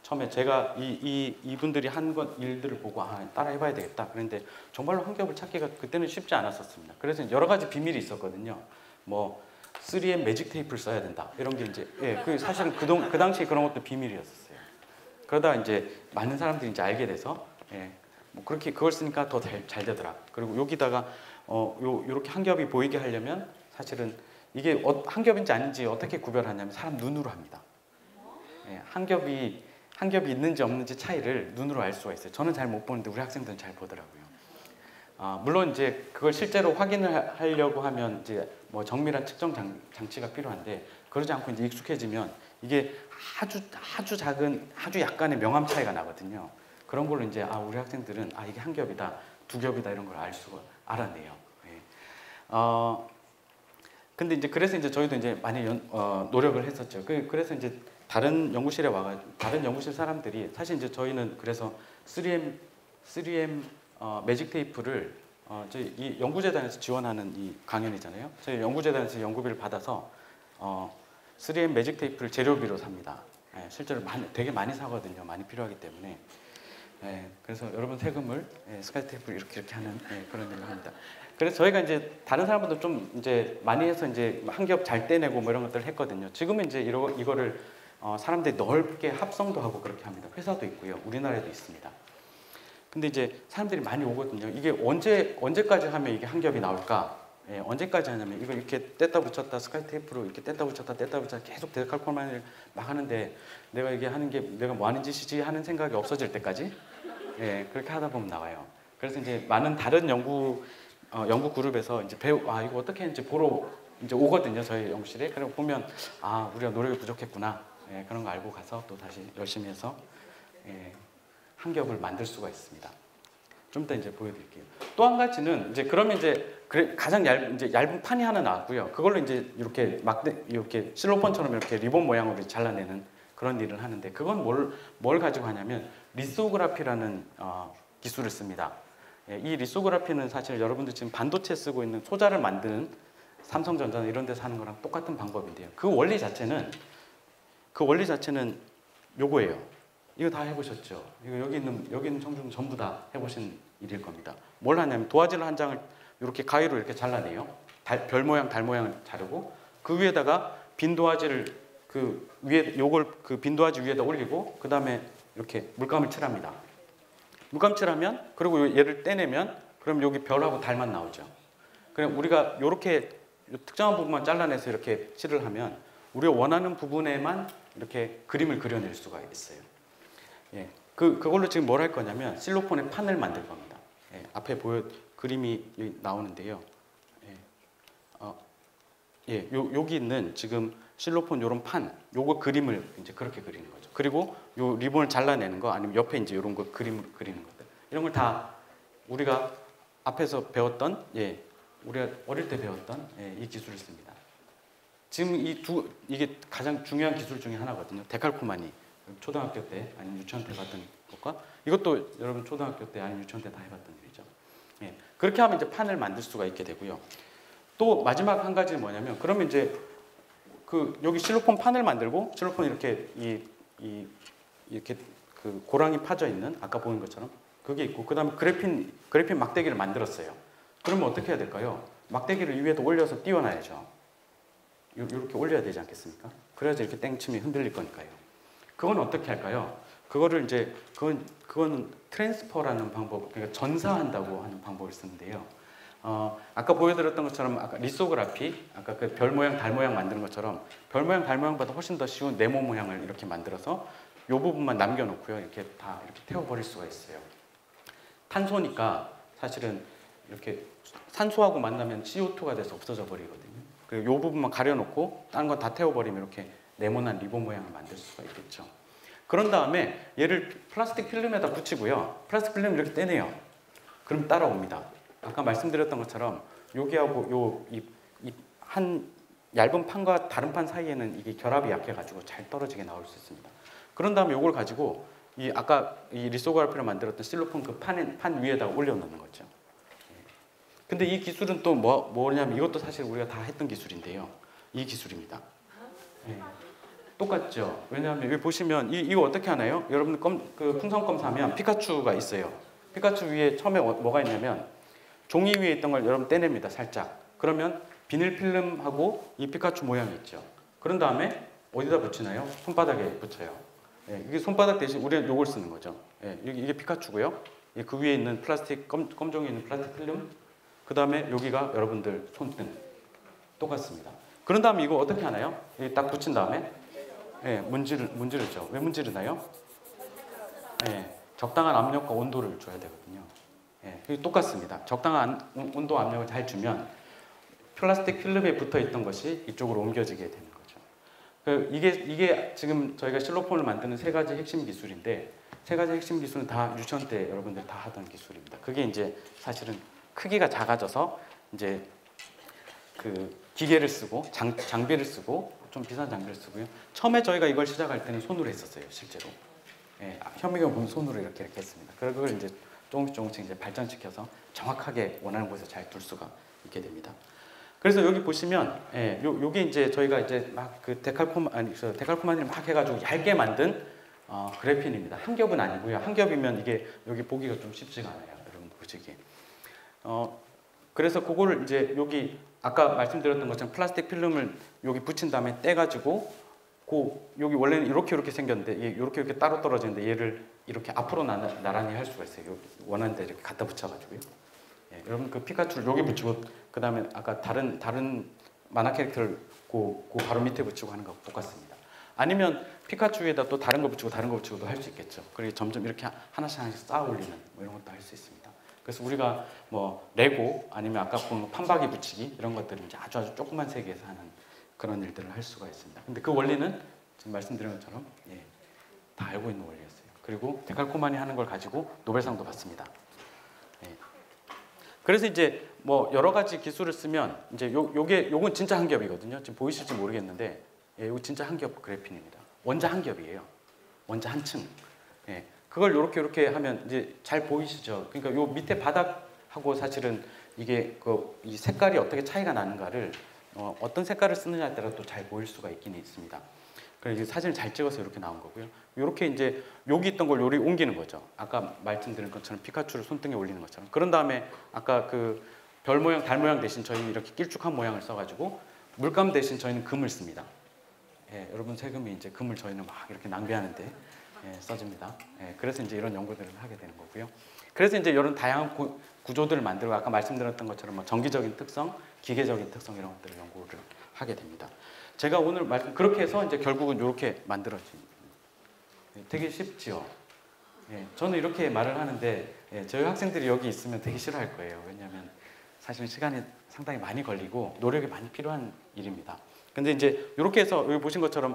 처음에 제가 이분들이 한 것 일들을 보고 따라 해봐야 되겠다. 그런데 정말로 한 겹을 찾기가 그때는 쉽지 않았었습니다. 그래서 여러 가지 비밀이 있었거든요. 뭐 3M 매직 테이프를 써야 된다. 이런 게 이제 그 사실은 그 당시 그런 것도 비밀이었었어요. 그러다 이제 많은 사람들이 이제 알게 돼서 뭐 그렇게 그걸 쓰니까 더 잘 되더라. 그리고 여기다가 요렇게 한 겹이 보이게 하려면 사실은 이게 한 겹인지 아닌지 어떻게 구별하냐면 사람 눈으로 합니다. 한 겹이 있는지 없는지 차이를 눈으로 알 수가 있어요. 저는 잘 못 보는데 우리 학생들은 잘 보더라고요. 물론 이제 그걸 실제로 확인을 하려고 하면 이제 뭐 정밀한 측정 장치가 필요한데 그러지 않고 이제 익숙해지면 이게 아주 작은 아주 약간의 명암 차이가 나거든요. 그런 걸로 이제 우리 학생들은 이게 한 겹이다, 두 겹이다 이런 걸 알아내요. 근데 이제 그래서 이제 저희도 이제 많이 노력을 했었죠. 그래서 이제 다른 연구실에 와가지고 다른 연구실 사람들이 사실 이제 저희는 그래서 3M 매직 테이프를 저희 이 연구재단에서 지원하는 이 강연이잖아요. 저희 연구재단에서 연구비를 받아서 3M 매직 테이프를 재료비로 삽니다. 실제로 되게 많이 사거든요. 많이 필요하기 때문에. 그래서 여러분 세금을 스카치 테이프를 이렇게 하는 그런 일을 합니다. 그래서 저희가 이제 다른 사람들도 좀 이제 많이 해서 이제 한 겹 잘 떼내고 뭐 이런 것들을 했거든요. 지금은 이제 이거를 사람들이 넓게 합성도 하고 그렇게 합니다. 회사도 있고요. 우리나라에도 있습니다. 근데 이제 사람들이 많이 오거든요. 이게 언제까지 하면 이게 한 겹이 나올까? 언제까지 하냐면 이걸 이렇게 뗐다 붙였다 스카치 테이프로 이렇게 뗐다 붙였다 계속 데칼코마니를 막 하는데 내가 이게 하는 게 내가 뭐 하는 짓이지 하는 생각이 없어질 때까지 그렇게 하다 보면 나와요. 그래서 이제 많은 다른 연구 그룹에서 이제 이거 어떻게 했는지 보러 이제 오거든요. 저희 연구실에. 그리고 보면 우리가 노력이 부족했구나. 그런 거 알고 가서 또 다시 열심히 해서 한 겹을 만들 수가 있습니다. 좀 이따 이제 보여드릴게요. 또 한 가지는 이제 그러면 이제 가장 얇은 판이 하나 나왔고요. 그걸로 이제 이렇게 실로폰처럼 이렇게 리본 모양으로 잘라내는 그런 일을 하는데 그건 뭘 가지고 하냐면 리소그라피라는 기술을 씁니다. 이 리소그라피는 사실 여러분들 지금 반도체 쓰고 있는 소자를 만드는 삼성전자나 이런 데서 하는 거랑 똑같은 방법인데요. 그 원리 자체는 요거예요. 이거 다 해보셨죠? 이거 여기 있는 청중 전부 다 해보신 일일 겁니다. 뭘 하냐면 도화지를 한 장을 이렇게 가위로 이렇게 잘라내요. 별 모양, 달 모양을 자르고 그 위에다가 빈 도화지를 요걸 그 빈 도화지 위에다 올리고 그 다음에 이렇게 물감을 칠합니다. 물감 칠하면 그리고 얘를 떼내면 그럼 여기 별하고 달만 나오죠. 그럼 우리가 이렇게 특정한 부분만 잘라내서 이렇게 칠을 하면 우리가 원하는 부분에만 이렇게 그림을 그려낼 수가 있어요. 그걸로 지금 뭘 할 거냐면 실로폰의 판을 만들 겁니다. 앞에 그림이 나오는데요. 여기 있는 지금 실로폰 요런 판, 요거 그림을 이제 그렇게 그리는 거죠. 그리고 요 리본을 잘라내는 거 아니면 옆에 이제 요런 거 그림을 그리는 것들. 이런 걸 다 우리가 앞에서 배웠던 우리가 어릴 때 배웠던 이 기술을 씁니다. 지금 이게 가장 중요한 기술 중에 하나거든요. 데칼코마니. 초등학교 때 아니면 유치원 때 봤던 것과 이것도 여러분 초등학교 때 아니면 유치원 때 다 해봤던 일이죠. 그렇게 하면 이제 판을 만들 수가 있게 되고요. 또 마지막 한 가지는 뭐냐면 그러면 이제 여기 실로폰 판을 만들고 실로폰 이렇게 이렇게 그 고랑이 파져 있는 아까 보인 것처럼 그게 있고 그다음에 그래핀 막대기를 만들었어요. 그러면 어떻게 해야 될까요? 막대기를 이 위에다 올려서 띄워놔야죠. 이렇게 올려야 되지 않겠습니까? 그래야지 이렇게 땡치면 흔들릴 거니까요. 그건 어떻게 할까요? 그거를 이제 그거는 트랜스퍼라는 방법, 그러니까 전사한다고 하는 방법을 쓰는데요. 아까 보여드렸던 것처럼 아까 리소그라피, 아까 그 별 모양, 달 모양 만드는 것처럼 별 모양, 달 모양보다 훨씬 더 쉬운 네모 모양을 이렇게 만들어서 이 부분만 남겨놓고요, 이렇게 다 이렇게 태워버릴 수가 있어요. 탄소니까 사실은 이렇게 산소하고 만나면 CO2가 돼서 없어져 버리거든요. 그리고 이 부분만 가려놓고 다른 건 다 태워버리면 이렇게 네모난 리본 모양을 만들 수가 있겠죠. 그런 다음에 얘를 플라스틱 필름에다 붙이고요. 플라스틱 필름 이렇게 떼내요. 그럼 따라옵니다. 아까 말씀드렸던 것처럼 여기하고 한 얇은 판과 다른 판 사이에는 이게 결합이 약해가지고 잘 떨어지게 나올 수 있습니다. 그런 다음에 이걸 가지고 아까 이 리소그라피를 만들었던 실로폰 그 판 위에다 올려놓는 거죠. 근데 이 기술은 또 뭐냐면 이것도 사실 우리가 다 했던 기술인데요. 이 기술입니다. 똑같죠. 왜냐하면 여기 보시면 이거 어떻게 하나요? 여러분 그 풍선 검사하면 피카츄가 있어요. 피카츄 위에 처음에 뭐가 있냐면 종이 위에 있던 걸 여러분 떼냅니다. 살짝. 그러면 비닐 필름하고 이 피카츄 모양이 있죠. 그런 다음에 어디다 붙이나요? 손바닥에 붙여요. 예, 이게 손바닥 대신 우리는 요걸 쓰는 거죠. 예, 이게 피카츄고요. 예, 그 위에 있는 플라스틱 검종에 있는 플라스틱 필름. 그 다음에 여기가 여러분들 손등 똑같습니다. 그런 다음에 이거 어떻게 하나요? 딱 붙인 다음에 예, 문지르죠. 왜 문지르나요? 예, 적당한 압력과 온도를 줘야 되거든요. 예, 이게 똑같습니다. 적당한 온도 압력을 잘 주면 플라스틱 필름에 붙어 있던 것이 이쪽으로 옮겨지게 되는 거죠. 이게 지금 저희가 실로폰을 만드는 세 가지 핵심 기술인데 세 가지 핵심 기술은 다 유치원 때 여러분들 다 하던 기술입니다. 그게 이제 사실은 크기가 작아져서 이제 그 기계를 쓰고 장비를 쓰고 좀 비싼 장비를 쓰고요. 처음에 저희가 이걸 시작할 때는 손으로 했었어요, 실제로. 예, 현미경 보면 손으로 이렇게 했습니다. 그걸 이제 조금씩 이제 발전시켜서 정확하게 원하는 곳에 잘 둘 수가 있게 됩니다. 그래서 여기 보시면 예, 요게 이제 저희가 이제 막 그 데칼코마니를 막 해가지고 얇게 만든 그래핀입니다. 한 겹은 아니고요. 한 겹이면 이게 여기 보기가 좀 쉽지가 않아요, 여러분 보시기. 그래서 그거를 이제 여기 아까 말씀드렸던 것처럼 플라스틱 필름을 여기 붙인 다음에 떼가지고 여기 원래는 이렇게 생겼는데 이렇게 따로 떨어지는데 얘를 이렇게 앞으로 나란히 할 수가 있어요. 원하는 데 이렇게 갖다 붙여가지고요. 예, 여러분 그 피카츄를 여기 붙이고 그 다음에 아까 다른 만화 캐릭터를 그 바로 밑에 붙이고 하는 거하고 똑같습니다. 아니면 피카츄 위에다 또 다른 거 붙이고도 할 수 있겠죠. 그리고 점점 이렇게 하나씩 쌓아 올리는 뭐 이런 것도 할 수 있습니다. 그래서 우리가 뭐 레고 아니면 아까 본 판박이 붙이기 이런 것들은 이제 아주 조그만 세계에서 하는 그런 일들을 할 수가 있습니다. 근데 그 원리는 지금 말씀드린 것처럼 예, 다 알고 있는 원리였어요. 그리고 데칼코마니 하는 걸 가지고 노벨상도 받습니다. 예. 그래서 이제 뭐 여러 가지 기술을 쓰면 이제 요건 진짜 한 겹이거든요. 지금 보이실지 모르겠는데 예, 요거 진짜 한 겹 그래핀입니다. 원자 한 겹이에요. 원자 한 층. 예. 그걸 이렇게 하면 이제 잘 보이시죠? 그러니까 요 밑에 바닥하고 사실은 이게 이 색깔이 어떻게 차이가 나는가를 어떤 색깔을 쓰느냐에 따라 또 잘 보일 수가 있긴 있습니다. 그래서 사진을 잘 찍어서 이렇게 나온 거고요. 이렇게 이제 여기 있던 걸 요리 옮기는 거죠. 아까 말씀드린 것처럼 피카츄를 손등에 올리는 것처럼. 그런 다음에 아까 그 별 모양, 달 모양 대신 저희는 이렇게 길쭉한 모양을 써가지고 물감 대신 저희는 금을 씁니다. 예, 여러분 세금이 이제 금을 저희는 막 이렇게 낭비하는데 예, 써집니다. 예, 그래서 이제 이런 연구들을 하게 되는 거고요. 그래서 이제 이런 다양한 구조들을 만들고 아까 말씀드렸던 것처럼 뭐 정기적인 특성, 기계적인 특성 이런 것들을 연구를 하게 됩니다. 제가 오늘 그렇게 해서 이제 결국은 이렇게 만들어집니다. 예, 되게 쉽지요. 예, 저는 이렇게 말을 하는데 예, 저희 학생들이 여기 있으면 되게 싫어할 거예요. 왜냐하면 사실은 시간이 상당히 많이 걸리고 노력이 많이 필요한 일입니다. 근데 이제 이렇게 해서 여기 보신 것처럼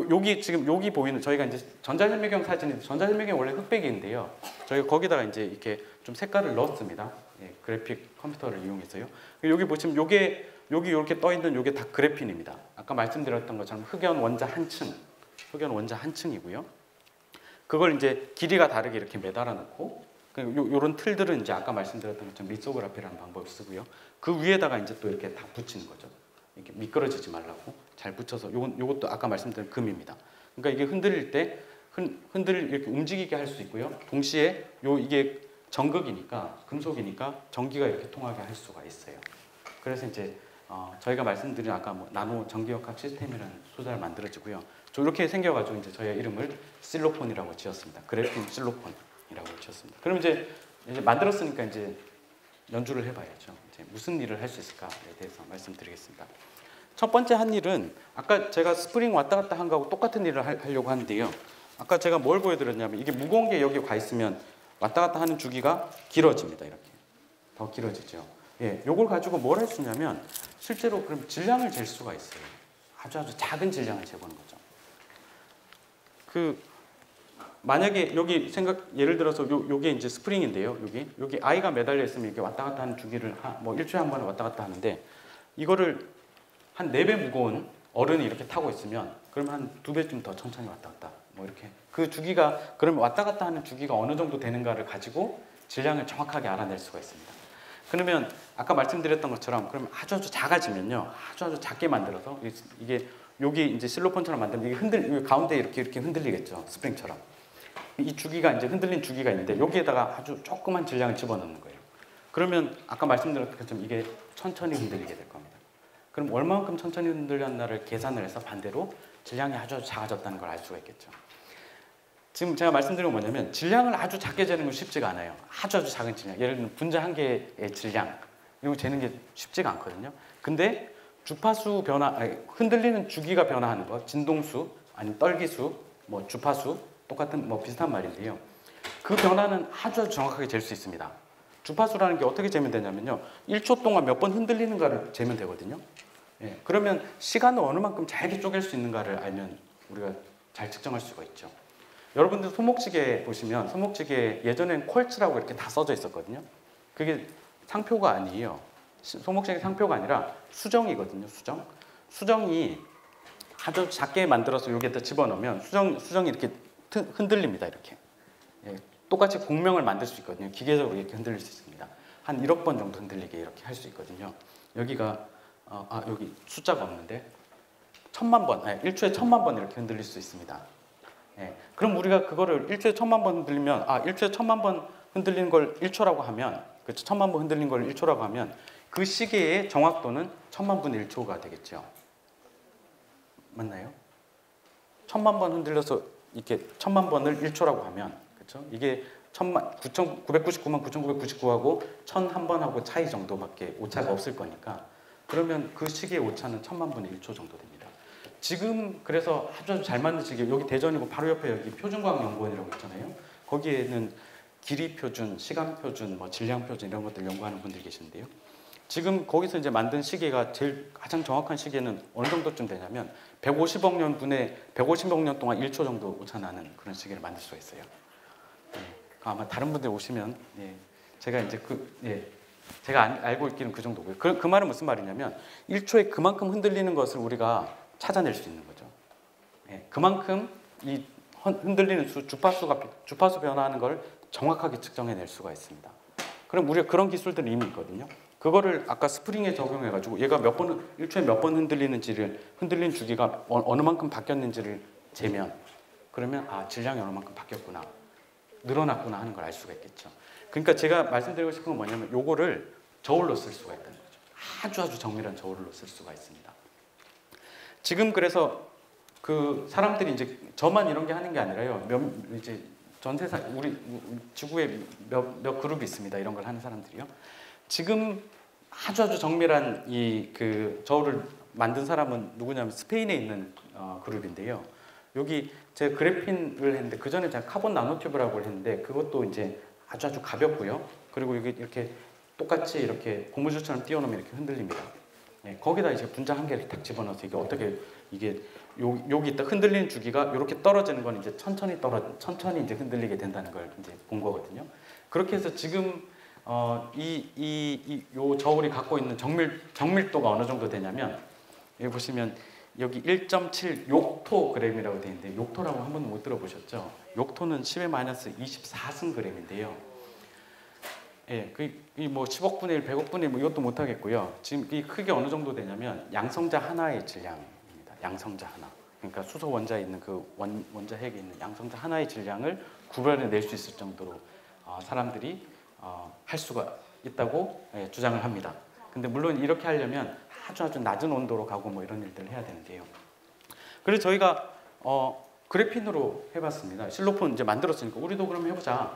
여기 보이는 저희가 이제 전자현미경 사진인데 전자현미경 원래 흑백인데요. 저희가 거기다가 이제 이렇게 좀 색깔을 넣었습니다. 예, 그래픽 컴퓨터를 이용해서요. 여기 보시면 여기 이렇게 떠 있는 요게 다 그래핀입니다. 아까 말씀드렸던 것처럼 흑연 원자 한 층이고요. 그걸 이제 길이가 다르게 이렇게 매달아 놓고 요런 틀들은 이제 아까 말씀드렸던 것처럼 리소그라피라는 방법을 쓰고요. 그 위에다가 이제 또 이렇게 다 붙이는 거죠. 이렇게 미끄러지지 말라고 잘 붙여서 요것도 아까 말씀드린 금입니다. 그러니까 이게 흔들릴 때 이렇게 움직이게 할 수 있고요. 동시에 이게 정극이니까 금속이니까 전기가 이렇게 통하게 할 수가 있어요. 그래서 이제 저희가 말씀드린 아까 뭐 나노 전기역학 시스템이라는 소재를 만들어지고요. 이렇게 생겨가지고 이제 저희의 이름을 실로폰이라고 지었습니다. 그래핀 실로폰이라고 지었습니다. 그럼 이제 만들었으니까 이제 연주를 해봐야죠. 이제 무슨 일을 할 수 있을까에 대해서 말씀드리겠습니다. 첫 번째 한 일은 아까 제가 스프링 왔다 갔다 한 거하고 똑같은 일을 하려고 하는데요. 아까 제가 뭘 보여드렸냐면 이게 무거운 게 여기 가 있으면 왔다 갔다 하는 주기가 길어집니다. 이렇게 더 길어지죠. 예, 요걸 가지고 뭘 할 수 있냐면 실제로 그럼 질량을 잴 수가 있어요. 아주 작은 질량을 재보는 거죠. 만약에 여기 예를 들어서 요게 이제 스프링인데요. 여기 아이가 매달려 있으면 이렇게 왔다 갔다 하는 주기를 뭐 일주일에 한 번에 왔다 갔다 하는데 이거를 한 4배 무거운 어른이 이렇게 타고 있으면 그러면 한 2배쯤 더 천천히 왔다 갔다 뭐 이렇게 그 주기가 그러면 왔다 갔다 하는 주기가 어느 정도 되는가를 가지고 질량을 정확하게 알아낼 수가 있습니다. 그러면 아까 말씀드렸던 것처럼 그러면 아주 작아지면요. 아주 작게 만들어서 이게 여기 이제 실로폰처럼 만들면 이게 여기 가운데 이렇게 흔들리겠죠. 스프링처럼. 이 주기가 이제 흔들린 주기가 있는데 여기에다가 아주 조그만 질량을 집어넣는 거예요. 그러면 아까 말씀드렸던 것처럼 이게 천천히 흔들리게 될 겁니다. 그럼 얼마만큼 천천히 흔들렸나를 계산을 해서 반대로 질량이 아주 작아졌다는 걸 알 수가 있겠죠. 지금 제가 말씀드린 건 뭐냐면 질량을 아주 작게 재는 건 쉽지가 않아요. 아주 작은 질량. 예를 들면 분자 한 개의 질량. 이거 재는 게 쉽지가 않거든요. 근데 주파수 변화, 흔들리는 주기가 변화하는 것, 진동수, 아니면 떨기수, 뭐 주파수, 똑같은 뭐 비슷한 말인데요. 그 변화는 아주 정확하게 잴 수 있습니다. 주파수라는 게 어떻게 재면 되냐면요. 1초 동안 몇 번 흔들리는가를 재면 되거든요. 예, 그러면 시간을 어느 만큼 잘게 쪼갤 수 있는가를 알면 우리가 잘 측정할 수가 있죠. 여러분들 손목시계 보시면 손목시계 예전엔 콜츠라고 이렇게 다 써져 있었거든요. 그게 상표가 아니에요. 손목시계 상표가 아니라 수정이거든요. 수정이 아주 작게 만들어서 여기에다 집어넣으면 수정이 이렇게 흔들립니다. 이렇게. 예, 똑같이 공명을 만들 수 있거든요. 기계적으로 이렇게 흔들릴 수 있습니다. 한 1억 번 정도 흔들리게 이렇게 할 수 있거든요. 여기가 여기 숫자가 없는데 1000만 번, 1초에 1000만 번 이렇게 흔들릴 수 있습니다. 예, 그럼 우리가 그거를 1초에 1000만 번 흔들리면 1초에 1000만 번 흔들리는 걸 1초라고 하면 그렇죠. 1000만 번 흔들린 걸 1초라고 하면 그 시계의 정확도는 1000만 분의 1초가 되겠죠. 맞나요? 1000만 번 흔들려서 이렇게 1000만 번을 1초라고 하면 그렇죠? 이게 999만 9999하고 1001번하고 차이 정도밖에 오차가 없을 거니까 그러면 그 시계의 오차는 1000만 분의 1초 정도 됩니다. 지금 그래서 아주 잘 맞는 시계 여기 대전이고 바로 옆에 여기 표준과학연구원이라고 있잖아요. 거기에는 길이 표준, 시간 표준, 뭐 질량 표준 이런 것들 연구하는 분들이 계신데요. 지금 거기서 이제 만든 시계가 가장 정확한 시계는 어느 정도쯤 되냐면 150억 년 동안 1초 정도 오차 나는 그런 시계를 만들 수가 있어요. 네, 아마 다른 분들 오시면 제가 이제 제가 알고 있기는 그 정도고요. 그 말은 무슨 말이냐면 1초에 그만큼 흔들리는 것을 우리가 찾아낼 수 있는 거죠. 그만큼 이 흔들리는 주파수 변화하는 걸 정확하게 측정해낼 수가 있습니다. 그럼 우리가 그런 기술들이 이미 있거든요. 그거를 아까 스프링에 적용해가지고 얘가 1초에 몇 번 흔들리는 주기가 어느 만큼 바뀌었는지를 재면 그러면 질량이 어느 만큼 바뀌었구나, 늘어났구나 하는 걸 알 수가 있겠죠. 그러니까 제가 말씀드리고 싶은 건 뭐냐면 요거를 저울로 쓸 수가 있다는 거죠. 아주 정밀한 저울로 쓸 수가 있습니다. 지금 그래서 그 사람들이 이제 저만 이런 게 하는 게 아니라요. 이제 전 세상 우리 지구에 몇 그룹이 있습니다. 이런 걸 하는 사람들이요. 지금 아주 정밀한 그 저울을 만든 사람은 누구냐면 스페인에 있는 그룹인데요. 여기 제가 그래핀을 했는데 그 전에 제가 카본 나노튜브라고 했는데 그것도 이제 아주 가볍고요. 그리고 여기 이렇게 똑같이 이렇게 고무줄처럼 띄워놓으면 이렇게 흔들립니다. 거기다 이제 분자 한 개를 딱 집어넣어서 이게 여기 딱 흔들리는 주기가 이렇게 떨어지는 건 이제 천천히 이제 흔들리게 된다는 걸 이제 본 거거든요. 그렇게 해서 지금 요 저울이 갖고 있는 정밀도가 어느 정도 되냐면 여기 보시면 여기 1.7 욕토그램이라고 되어 있는데 욕토라고 한 번도 못 들어보셨죠? 욕토는 10의 -24승 그램인데요. 뭐 10억 분의 1, 100억 분의 1 뭐 이것도 못 하겠고요. 지금 이 크게 어느 정도 되냐면 양성자 하나의 질량입니다. 양성자 하나. 그러니까 수소 원자에 있는 그 원자 핵에 있는 양성자 하나의 질량을 구별해낼 수 있을 정도로 사람들이 할 수가 있다고 주장을 합니다. 근데 물론 이렇게 하려면 아주 낮은 온도로 가고 뭐 이런 일들을 해야 되는데요. 그래서 저희가 그래핀으로 해봤습니다. 실로폰 이제 만들었으니까 우리도 그럼 해보자.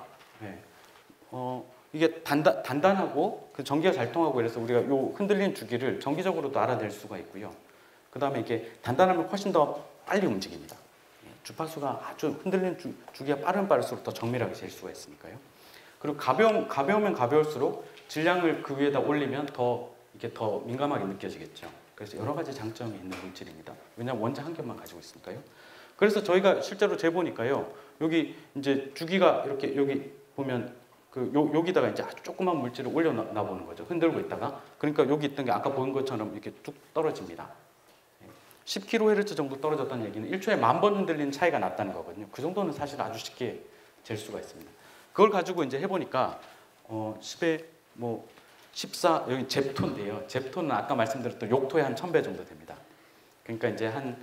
이게 단단하고 그 전기가 잘 통하고 그래서 우리가 요 흔들리는 주기를 전기적으로도 알아낼 수가 있고요. 그 다음에 이게 단단하면 훨씬 더 빨리 움직입니다. 주파수가 아주 흔들리는 주기가 빠를수록 더 정밀하게 잴 수가 있으니까요. 그리고 가벼우면 가벼울수록 질량을 그 위에다 올리면 이게 더 민감하게 느껴지겠죠. 그래서 여러 가지 장점이 있는 물질입니다. 왜냐하면 원자 한 겹만 가지고 있으니까요. 그래서 저희가 실제로 재보니까요. 여기 이제 주기가 이렇게 여기 보면 여기다가 이제 아주 조그만 물질을 올려놔 보는 거죠. 흔들고 있다가. 그러니까 여기 있던 게 아까 보인 것처럼 이렇게 뚝 떨어집니다. 10kHz 정도 떨어졌다는 얘기는 1초에 10,000번 흔들리는 차이가 났다는 거거든요. 그 정도는 사실 아주 쉽게 잴 수가 있습니다. 그걸 가지고 이제 해보니까 10에 14 여기 잽토인데요. 잽토는 아까 말씀드렸던 욕토의 한 1000배 정도 됩니다. 그러니까 이제 한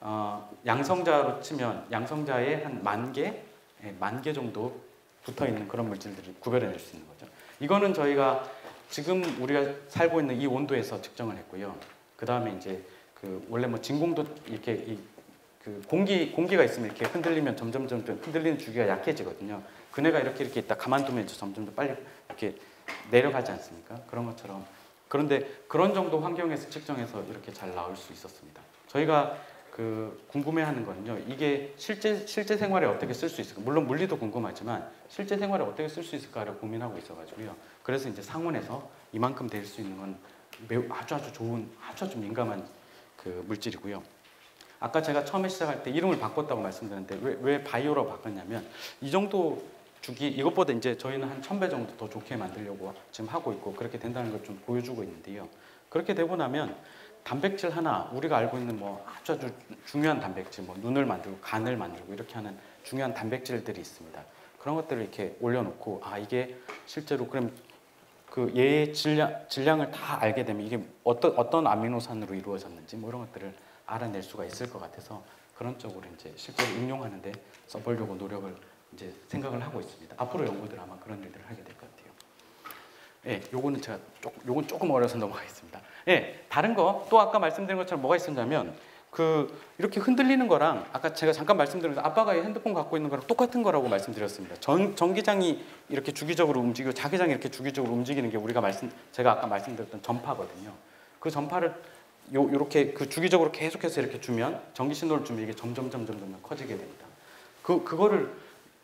양성자로 치면 양성자의 한 10,000개, 10,000개 정도 붙어 있는 그런 물질들을 구별해낼 수 있는 거죠. 이거는 저희가 지금 우리가 살고 있는 이 온도에서 측정을 했고요. 그 다음에 이제 그 원래 뭐 진공도 이렇게 그 공기가 있으면 이렇게 흔들리면 점점 흔들리는 주기가 약해지거든요. 그네가 이렇게 있다 가만두면 이제 점점 더 빨리 이렇게 내려가지 않습니까? 그런 것처럼. 그런데 그런 정도 환경에서 측정해서 이렇게 잘 나올 수 있었습니다. 저희가 그 궁금해하는 거는요. 이게 실제 생활에 어떻게 쓸 수 있을까? 물론 물리도 궁금하지만 실제 생활에 어떻게 쓸 수 있을까를 고민하고 있어가지고요. 그래서 이제 상온에서 이만큼 될 수 있는 건 매우 아주 좋은 아주 민감한 그 물질이고요. 아까 제가 처음에 시작할 때 이름을 바꿨다고 말씀드렸는데 왜 바이오라고 바꿨냐면 이 정도 주기 이것보다 이제 저희는 한 1000배 정도 더 좋게 만들려고 지금 하고 있고 그렇게 된다는 걸 좀 보여주고 있는데요. 그렇게 되고 나면 단백질 하나 우리가 알고 있는 뭐 아주 중요한 단백질 뭐 눈을 만들고 간을 만들고 이렇게 하는 중요한 단백질들이 있습니다. 그런 것들을 이렇게 올려놓고 이게 실제로 그럼 그 얘의 질량을 다 알게 되면 이게 어떤 아미노산으로 이루어졌는지 뭐 이런 것들을 알아낼 수가 있을 것 같아서 그런 쪽으로 이제 실제로 응용하는데 써보려고 노력을 이제 생각을 하고 있습니다. 앞으로 연구들 아마 그런 일들을 하게 될 것 같아요. 예, 요거는 요건 조금 어려서 넘어가겠습니다. 예, 다른 거 또 아까 말씀드린 것처럼 뭐가 있었냐면 이렇게 흔들리는 거랑 아까 제가 잠깐 말씀드린 아빠가 핸드폰 갖고 있는 거랑 똑같은 거라고 말씀드렸습니다. 전기장이 이렇게 주기적으로 움직이고 자기장이 이렇게 주기적으로 움직이는 게 제가 아까 말씀드렸던 전파거든요. 그 전파를 요렇게 그 주기적으로 계속해서 이렇게 주면 전기 신호를 주면 이게 점점 커지게 됩니다. 그거를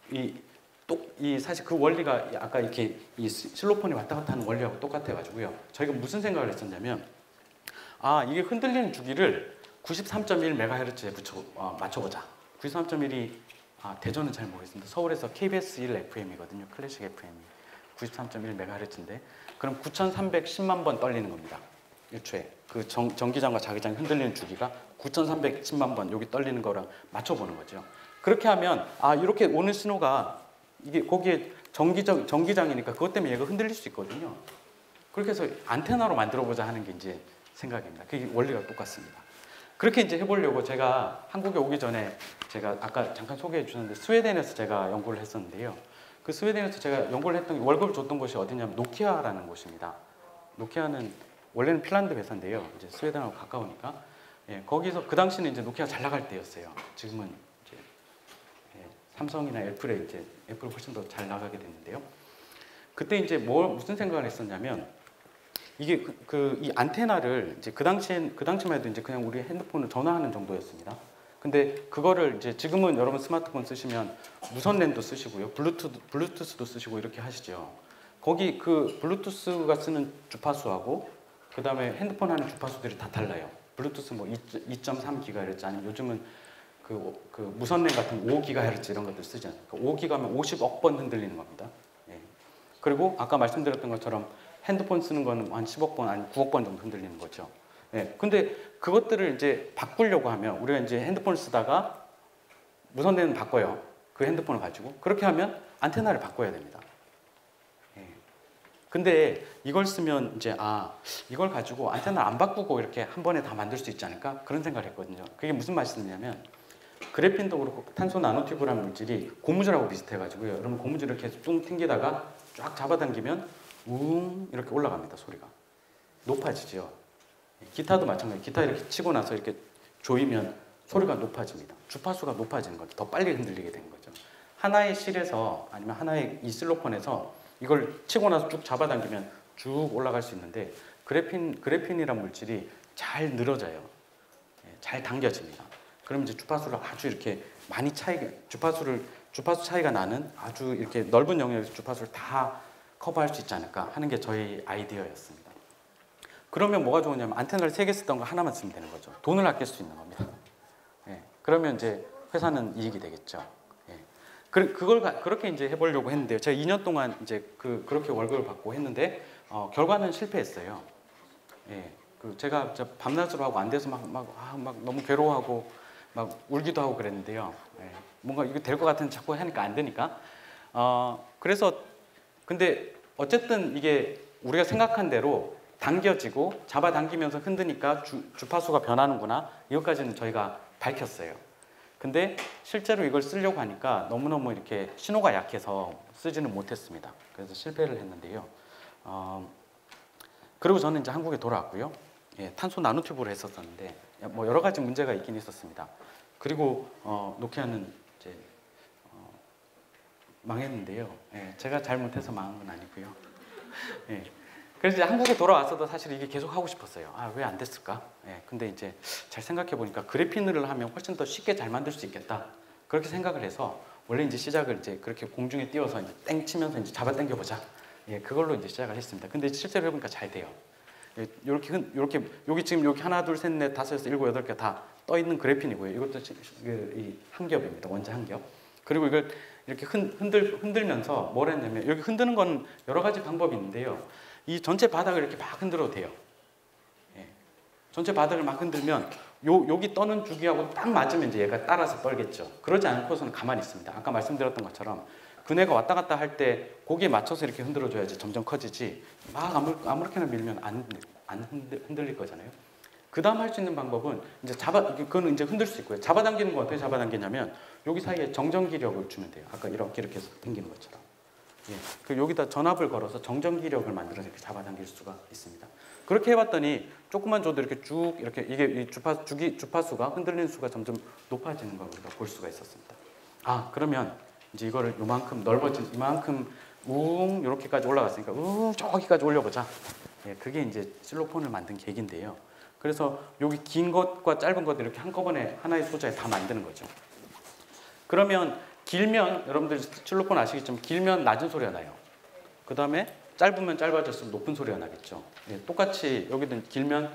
사실 그 원리가 아까 이렇게 이 실로폰이 왔다 갔다 하는 원리하고 똑같아가지고요. 저희가 무슨 생각을 했었냐면 이게 흔들리는 주기를 93.1MHz에 맞춰보자. 93.1이 대전은 잘 모르겠습니다. 서울에서 KBS 1 FM이거든요. 클래식 FM이 93.1MHz인데 그럼 9,310만 번 떨리는 겁니다. 1초에 그 전기장과 자기장이 흔들리는 주기가 9,310만 번 여기 떨리는 거랑 맞춰보는 거죠. 그렇게 하면 이렇게 오는 신호가 이게 거기에 전기장이니까 그것 때문에 얘가 흔들릴 수 있거든요. 그렇게 해서 안테나로 만들어보자 하는 게 이제 생각입니다. 그게 원리가 똑같습니다. 그렇게 이제 해보려고 제가 한국에 오기 전에 제가 아까 잠깐 소개해 주셨는데 스웨덴에서 제가 연구를 했었는데요. 그 스웨덴에서 제가 연구를 했던 월급을 줬던 곳이 어디냐면 노키아라는 곳입니다. 노키아는 원래는 핀란드 회사인데요. 이제 스웨덴하고 가까우니까 거기서 그 당시는 이제 노키아 잘 나갈 때였어요. 지금은 이제 삼성이나 애플에 이제 애플 훨씬 더 잘 나가게 됐는데요. 그때 이제 무슨 생각을 했었냐면 이게 이 안테나를 이제 그 당시만 해도 이제 그냥 우리 핸드폰을 전화하는 정도였습니다. 근데 그거를 이제 지금은 여러분 스마트폰 쓰시면 무선 랜도 쓰시고요, 블루투스도 쓰시고 이렇게 하시죠. 거기 그 블루투스가 쓰는 주파수하고 그 다음에 핸드폰 하는 주파수들이 다 달라요. 블루투스 뭐 2.3GHz 아니면 요즘은 그 무선 랜 같은 5GHz 이런 것들 쓰지 않습니까? 5GHz면 50억 번 흔들리는 겁니다. 그리고 아까 말씀드렸던 것처럼 핸드폰 쓰는 거는 한 10억 번, 아니 9억 번 정도 흔들리는 거죠. 근데 그것들을 이제 바꾸려고 하면 우리가 이제 핸드폰을 쓰다가 무선대는 바꿔요. 그 핸드폰을 가지고. 그렇게 하면 안테나를 바꿔야 됩니다. 근데 이걸 쓰면 이제 이걸 가지고 안테나를 안 바꾸고 이렇게 한 번에 다 만들 수 있지 않을까? 그런 생각을 했거든요. 그게 무슨 말씀이냐면 그래핀도 그렇고 탄소 나노튜브라는 물질이 고무줄하고 비슷해가지고요. 여러분 고무줄을 계속 뚱 튕기다가 쫙 잡아당기면 이렇게 올라갑니다. 소리가 높아지죠. 기타도 마찬가지예요. 기타 이렇게 치고 나서 이렇게 조이면 소리가 높아집니다. 주파수가 높아지는 거죠. 더 빨리 흔들리게 되는 거죠. 하나의 실에서 아니면 하나의 이 실로폰에서 이걸 치고 나서 쭉 잡아당기면 쭉 올라갈 수 있는데 그래핀이란 물질이 잘 늘어져요. 잘 당겨집니다. 그럼 이제 주파수를 아주 이렇게 많이 주파수 차이가 나는 아주 이렇게 넓은 영역에서 주파수를 다 커버할 수 있지 않을까 하는 게 저희 아이디어였습니다. 그러면 뭐가 좋으냐면 안테나를 3개 쓰던 거 하나만 쓰면 되는 거죠. 돈을 아낄 수 있는 겁니다. 그러면 이제 회사는 이익이 되겠죠. 그걸 그렇게 이제 해보려고 했는데요. 제가 2년 동안 이제 그렇게 월급을 받고 했는데 결과는 실패했어요. 제가 밤낮으로 하고 안 돼서 막 너무 괴로워하고 막 울기도 하고 그랬는데요. 뭔가 이거 될 것 같은데 자꾸 하니까 안 되니까. 그래서 근데 어쨌든 이게 우리가 생각한 대로 당겨지고 잡아당기면서 흔드니까 주파수가 변하는구나. 이것까지는 저희가 밝혔어요. 근데 실제로 이걸 쓰려고 하니까 너무너무 이렇게 신호가 약해서 쓰지는 못했습니다. 그래서 실패를 했는데요. 그리고 저는 이제 한국에 돌아왔고요. 예, 탄소 나노튜브를 했었었는데 뭐 여러 가지 문제가 있긴 있었습니다. 그리고 노키아는 이제 망했는데요. 예, 제가 잘못해서 망한 건 아니고요. 예, 그래서 이제 한국에 돌아왔어도 사실 이게 계속 하고 싶었어요. 아, 왜 안 됐을까? 예, 근데 이제 잘 생각해 보니까 그래핀을 하면 훨씬 더 쉽게 잘 만들 수 있겠다. 그렇게 생각을 해서 원래 이제 시작을 이제 그렇게 공중에 띄워서 이제 땡 치면서 이제 잡아 당겨 보자. 예, 그걸로 이제 시작을 했습니다. 근데 실제로 해보니까 잘 돼요. 예, 이렇게 여기 지금 여기 하나, 둘, 셋, 넷, 다섯, 여섯, 일곱, 여덟 개 다 떠 있는 그래핀이고요. 이것도 이 한 겹입니다. 원자 한 겹. 그리고 이걸 이렇게 흔들면서 뭘 했냐면 여기 흔드는 건 여러 가지 방법이 있는데요. 이 전체 바닥을 이렇게 막 흔들어도 돼요. 예. 전체 바닥을 막 흔들면 여기 떠는 주기하고 딱 맞으면 이제 얘가 따라서 떨겠죠. 그러지 않고서는 가만히 있습니다. 아까 말씀드렸던 것처럼 그네가 왔다 갔다 할 때 거기에 맞춰서 이렇게 흔들어줘야지 점점 커지지 막 아무렇게나 밀면 안 흔들릴 거잖아요. 그 다음 할 수 있는 방법은 이제 그거는 이제 흔들 수 있고요. 잡아당기는 거 어떻게 잡아당기냐면 여기 사이에 정전기력을 주면 돼요. 아까 이렇게 해서 당기는 것처럼. 예, 그 여기다 전압을 걸어서 정전기력을 만들어서 이렇게 잡아당길 수가 있습니다. 그렇게 해봤더니 조금만 줘도 이렇게 쭉 이렇게 이게 이 주파수가 흔들리는 수가 점점 높아지는 걸 우리가 볼 수가 있었습니다. 아, 그러면 이제 이거를 요만큼 넓어진 이만큼 웅 이렇게까지 올라갔으니까 웅 저기까지 올려보자. 예, 그게 이제 실로폰을 만든 계기인데요. 그래서 여기 긴 것과 짧은 것들 이렇게 한꺼번에 하나의 소자에 다 만드는 거죠. 그러면 길면 여러분들 실로폰 아시겠지만 길면 낮은 소리가 나요. 그 다음에 짧으면 짧아질수록 높은 소리가 나겠죠. 예, 똑같이 여기는 길면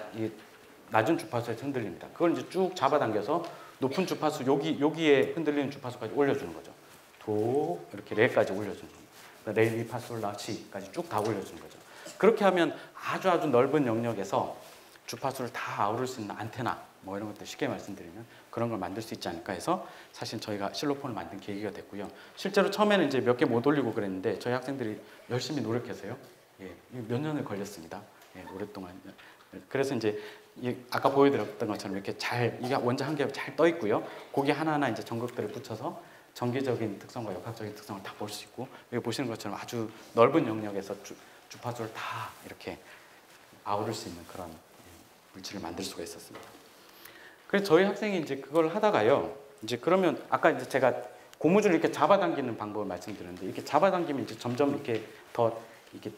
낮은 주파수에 흔들립니다. 그걸 이제 쭉 잡아당겨서 높은 주파수 여기에 흔들리는 주파수까지 올려주는 거죠. 도 이렇게 레까지 올려주는 겁니다. 레, 미, 파, 솔, 라, 시까지 쭉 다 올려주는 거죠. 그렇게 하면 아주 넓은 영역에서 주파수를 다 아우를 수 있는 안테나 뭐 이런 것들 쉽게 말씀드리면 그런 걸 만들 수 있지 않을까 해서 사실 저희가 실로폰을 만든 계기가 됐고요. 실제로 처음에는 이제 몇 개 못 올리고 그랬는데 저희 학생들이 열심히 노력해서요. 예, 몇 년을 걸렸습니다. 예, 오랫동안. 그래서 이제 아까 보여드렸던 것처럼 이렇게 이게 원자 한 개 잘 떠 있고요. 거기 하나하나 이제 전극들을 붙여서 전기적인 특성과 역학적인 특성을 다 볼 수 있고 여기 보시는 것처럼 아주 넓은 영역에서 주파수를 다 이렇게 아우를 수 있는 그런 물질을 만들 수가 있었습니다. 그래서 저희 학생이 이제 그걸 하다가요. 이제 그러면 아까 이제 제가 고무줄을 이렇게 잡아당기는 방법을 말씀드렸는데 이렇게 잡아당기면 이제 점점 이렇게 더 이게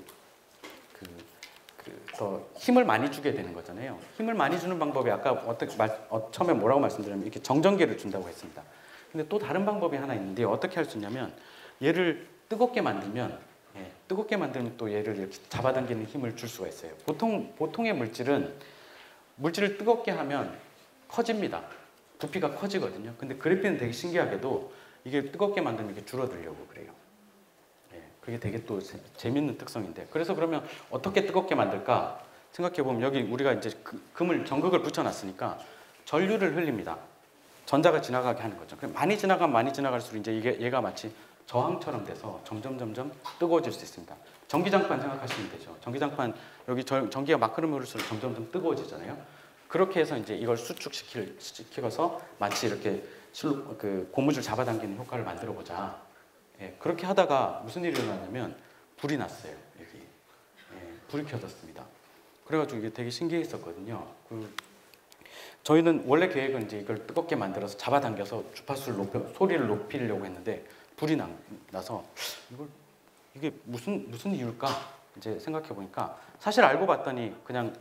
더 힘을 많이 주게 되는 거잖아요. 힘을 많이 주는 방법이 아까 처음에 뭐라고 말씀드렸냐면 이렇게 정전기를 준다고 했습니다. 근데 또 다른 방법이 하나 있는데 어떻게 할 수 있냐면 얘를 뜨겁게 만들면 또 얘를 이렇게 잡아당기는 힘을 줄 수가 있어요. 보통의 물질을 뜨겁게 하면 커집니다. 부피가 커지거든요. 근데 그래핀은 되게 신기하게도 이게 뜨겁게 만들면 이게 줄어들려고 그래요. 예, 그게 되게 또 재밌는 특성인데 그래서 그러면 어떻게 뜨겁게 만들까 생각해 보면 여기 우리가 이제 전극을 붙여놨으니까 전류를 흘립니다. 전자가 지나가게 하는 거죠. 그럼 많이 지나갈수록 이제 얘가 마치 저항처럼 돼서 점점 뜨거워질 수 있습니다. 전기장판 생각하시면 되죠. 전기장판 여기 전기가 막 흐르면서 점점 뜨거워지잖아요. 그렇게 해서 이제 이걸 수축시켜서 마치 이렇게 고무줄 잡아당기는 효과를 만들어 보자. 예, 그렇게 하다가 무슨 일이 일어났냐면 불이 났어요. 여기 불이 켜졌습니다. 그래가지고 이게 되게 신기했었거든요. 저희는 원래 계획은 이제 이걸 뜨겁게 만들어서 잡아당겨서 주파수를 소리를 높이려고 했는데 불이 나서 이게 무슨 이유일까 이제 생각해 보니까 사실 알고 봤더니 그냥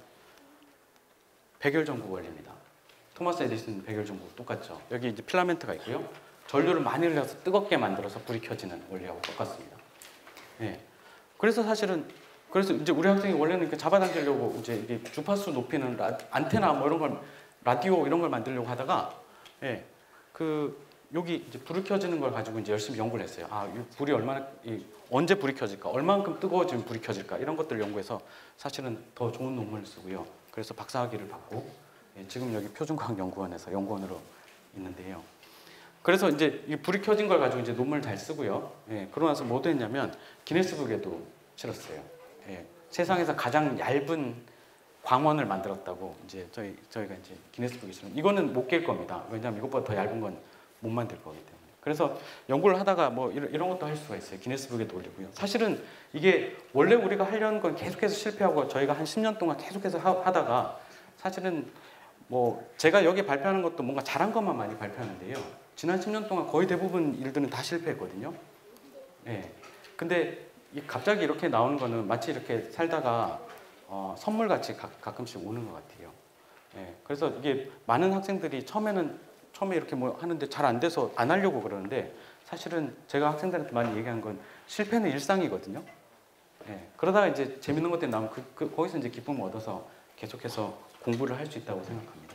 백열전구 원리입니다. 토마스 에디슨 백열전구 똑같죠. 여기 이제 필라멘트가 있고요. 전류를 많이 흘려서 뜨겁게 만들어서 불이 켜지는 원리하고 똑같습니다. 예. 그래서 이제 우리 학생이 원래는 이렇게 잡아당기려고 이제 이게 주파수 높이는 안테나 뭐 이런 걸 라디오 이런 걸 만들려고 하다가 여기 이제 불이 켜지는 걸 가지고 이제 열심히 연구를 했어요. 이 불이 언제 불이 켜질까? 얼만큼 뜨거워지면 불이 켜질까? 이런 것들을 연구해서 사실은 더 좋은 논문을 쓰고요. 그래서 박사학위를 받고 지금 여기 표준과학연구원에서 연구원으로 있는데요. 그래서 이제 이 불이 켜진 걸 가지고 이제 논문을 잘 쓰고요. 그러고 나서 뭐 했냐면 기네스북에도 실었어요. 세상에서 가장 얇은 광원을 만들었다고 이제 저희가 이제 기네스북에 있으면 이거는 못 깰 겁니다. 왜냐하면 이것보다 더 얇은 건 못 만들 거기 때문에. 그래서 연구를 하다가 뭐 이런 것도 할 수가 있어요. 기네스북에도 올리고요. 사실은 이게 원래 우리가 하려는 건 계속해서 실패하고 저희가 한 10년 동안 계속해서 하다가 사실은 뭐 제가 여기 발표하는 것도 뭔가 잘한 것만 많이 발표하는데요. 지난 10년 동안 거의 대부분 일들은 다 실패했거든요. 예. 근데 갑자기 이렇게 나오는 거는 마치 이렇게 살다가 선물같이 가끔씩 오는 것 같아요. 예. 그래서 이게 많은 학생들이 처음에 이렇게 뭐 하는데 잘 안 돼서 안 하려고 그러는데 사실은 제가 학생들한테 많이 얘기한 건 실패는 일상이거든요. 예. 그러다가 이제 재밌는 것들이 나오면 거기서 이제 기쁨을 얻어서 계속해서 공부를 할 수 있다고 생각합니다.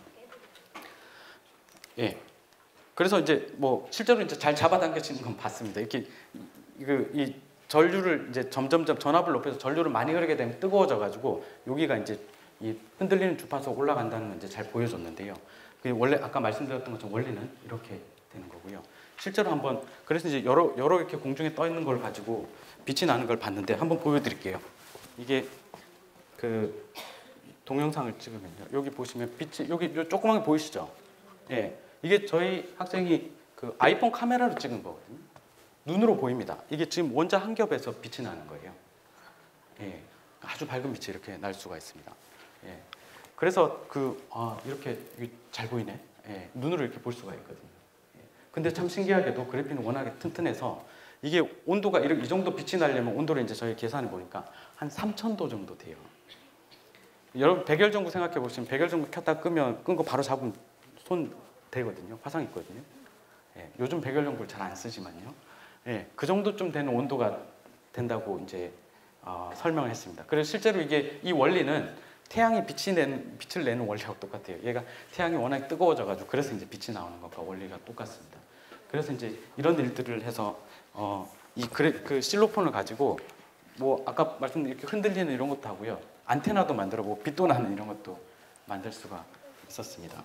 예. 그래서 이제 뭐 실제로 이제 잘 잡아당겨지는 건 봤습니다. 이렇게 이 전류를 이제 점점 전압을 높여서 전류를 많이 흐르게 되면 뜨거워져 가지고 여기가 이제 이 흔들리는 주파수가 올라간다는 건 이제 잘 보여줬는데요. 원래 아까 말씀드렸던 것처럼 원리는 이렇게 되는 거고요. 실제로 한번 그래서 이제 여러 이렇게 공중에 떠 있는 걸 가지고 빛이 나는 걸 봤는데 한번 보여드릴게요. 이게 그 동영상을 찍으면요. 여기 보시면 빛이 여기 조그맣게 보이시죠? 예, 이게 저희 학생이 그 아이폰 카메라로 찍은 거거든요. 눈으로 보입니다. 이게 지금 원자 한 겹에서 빛이 나는 거예요. 예, 아주 밝은 빛이 이렇게 날 수가 있습니다. 예. 그래서 이렇게 잘 보이네. 예, 눈으로 이렇게 볼 수가 있거든요. 예. 근데 참 신기하게도 그래핀은 워낙에 튼튼해서 이게 온도가 이 정도 빛이 나려면 온도를 이제 저희 계산해 보니까 한 3000도 정도 돼요. 여러분 백열전구 생각해 보시면 백열전구 켰다 끄면 끈 거 바로 잡으면 손 되거든요. 화상 있거든요. 예, 요즘 백열전구를 잘 안 쓰지만요. 예, 그 정도쯤 되는 온도가 된다고 이제 설명을 했습니다. 그래서 실제로 이 원리는 태양이 빛을 내는 원리하고 똑같아요. 얘가 태양이 워낙 뜨거워져가지고 그래서 이제 빛이 나오는 것과 원리가 똑같습니다. 그래서 이제 이런 일들을 해서 그 실로폰을 가지고 뭐 아까 말씀드린 이렇게 흔들리는 이런 것도 하고요. 안테나도 만들어보고 빛도 나는 이런 것도 만들 수가 있었습니다.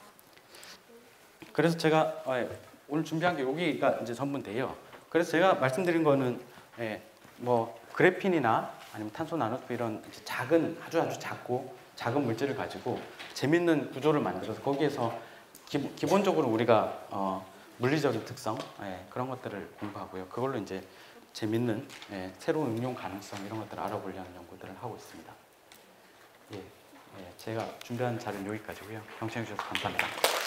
그래서 제가 오늘 준비한 게 여기가 이제 전부인데요. 그래서 제가 말씀드린 거는 뭐 그래핀이나 아니면 탄소 나노투 이런 아주 작고 작은 물질을 가지고 재밌는 구조를 만들어서 거기에서 기본적으로 우리가 물리적인 특성 그런 것들을 공부하고요. 그걸로 이제 재밌는 새로운 응용 가능성 이런 것들을 알아보려는 연구들을 하고 있습니다. 제가 준비한 자료는 여기까지고요. 경청해 주셔서 감사합니다.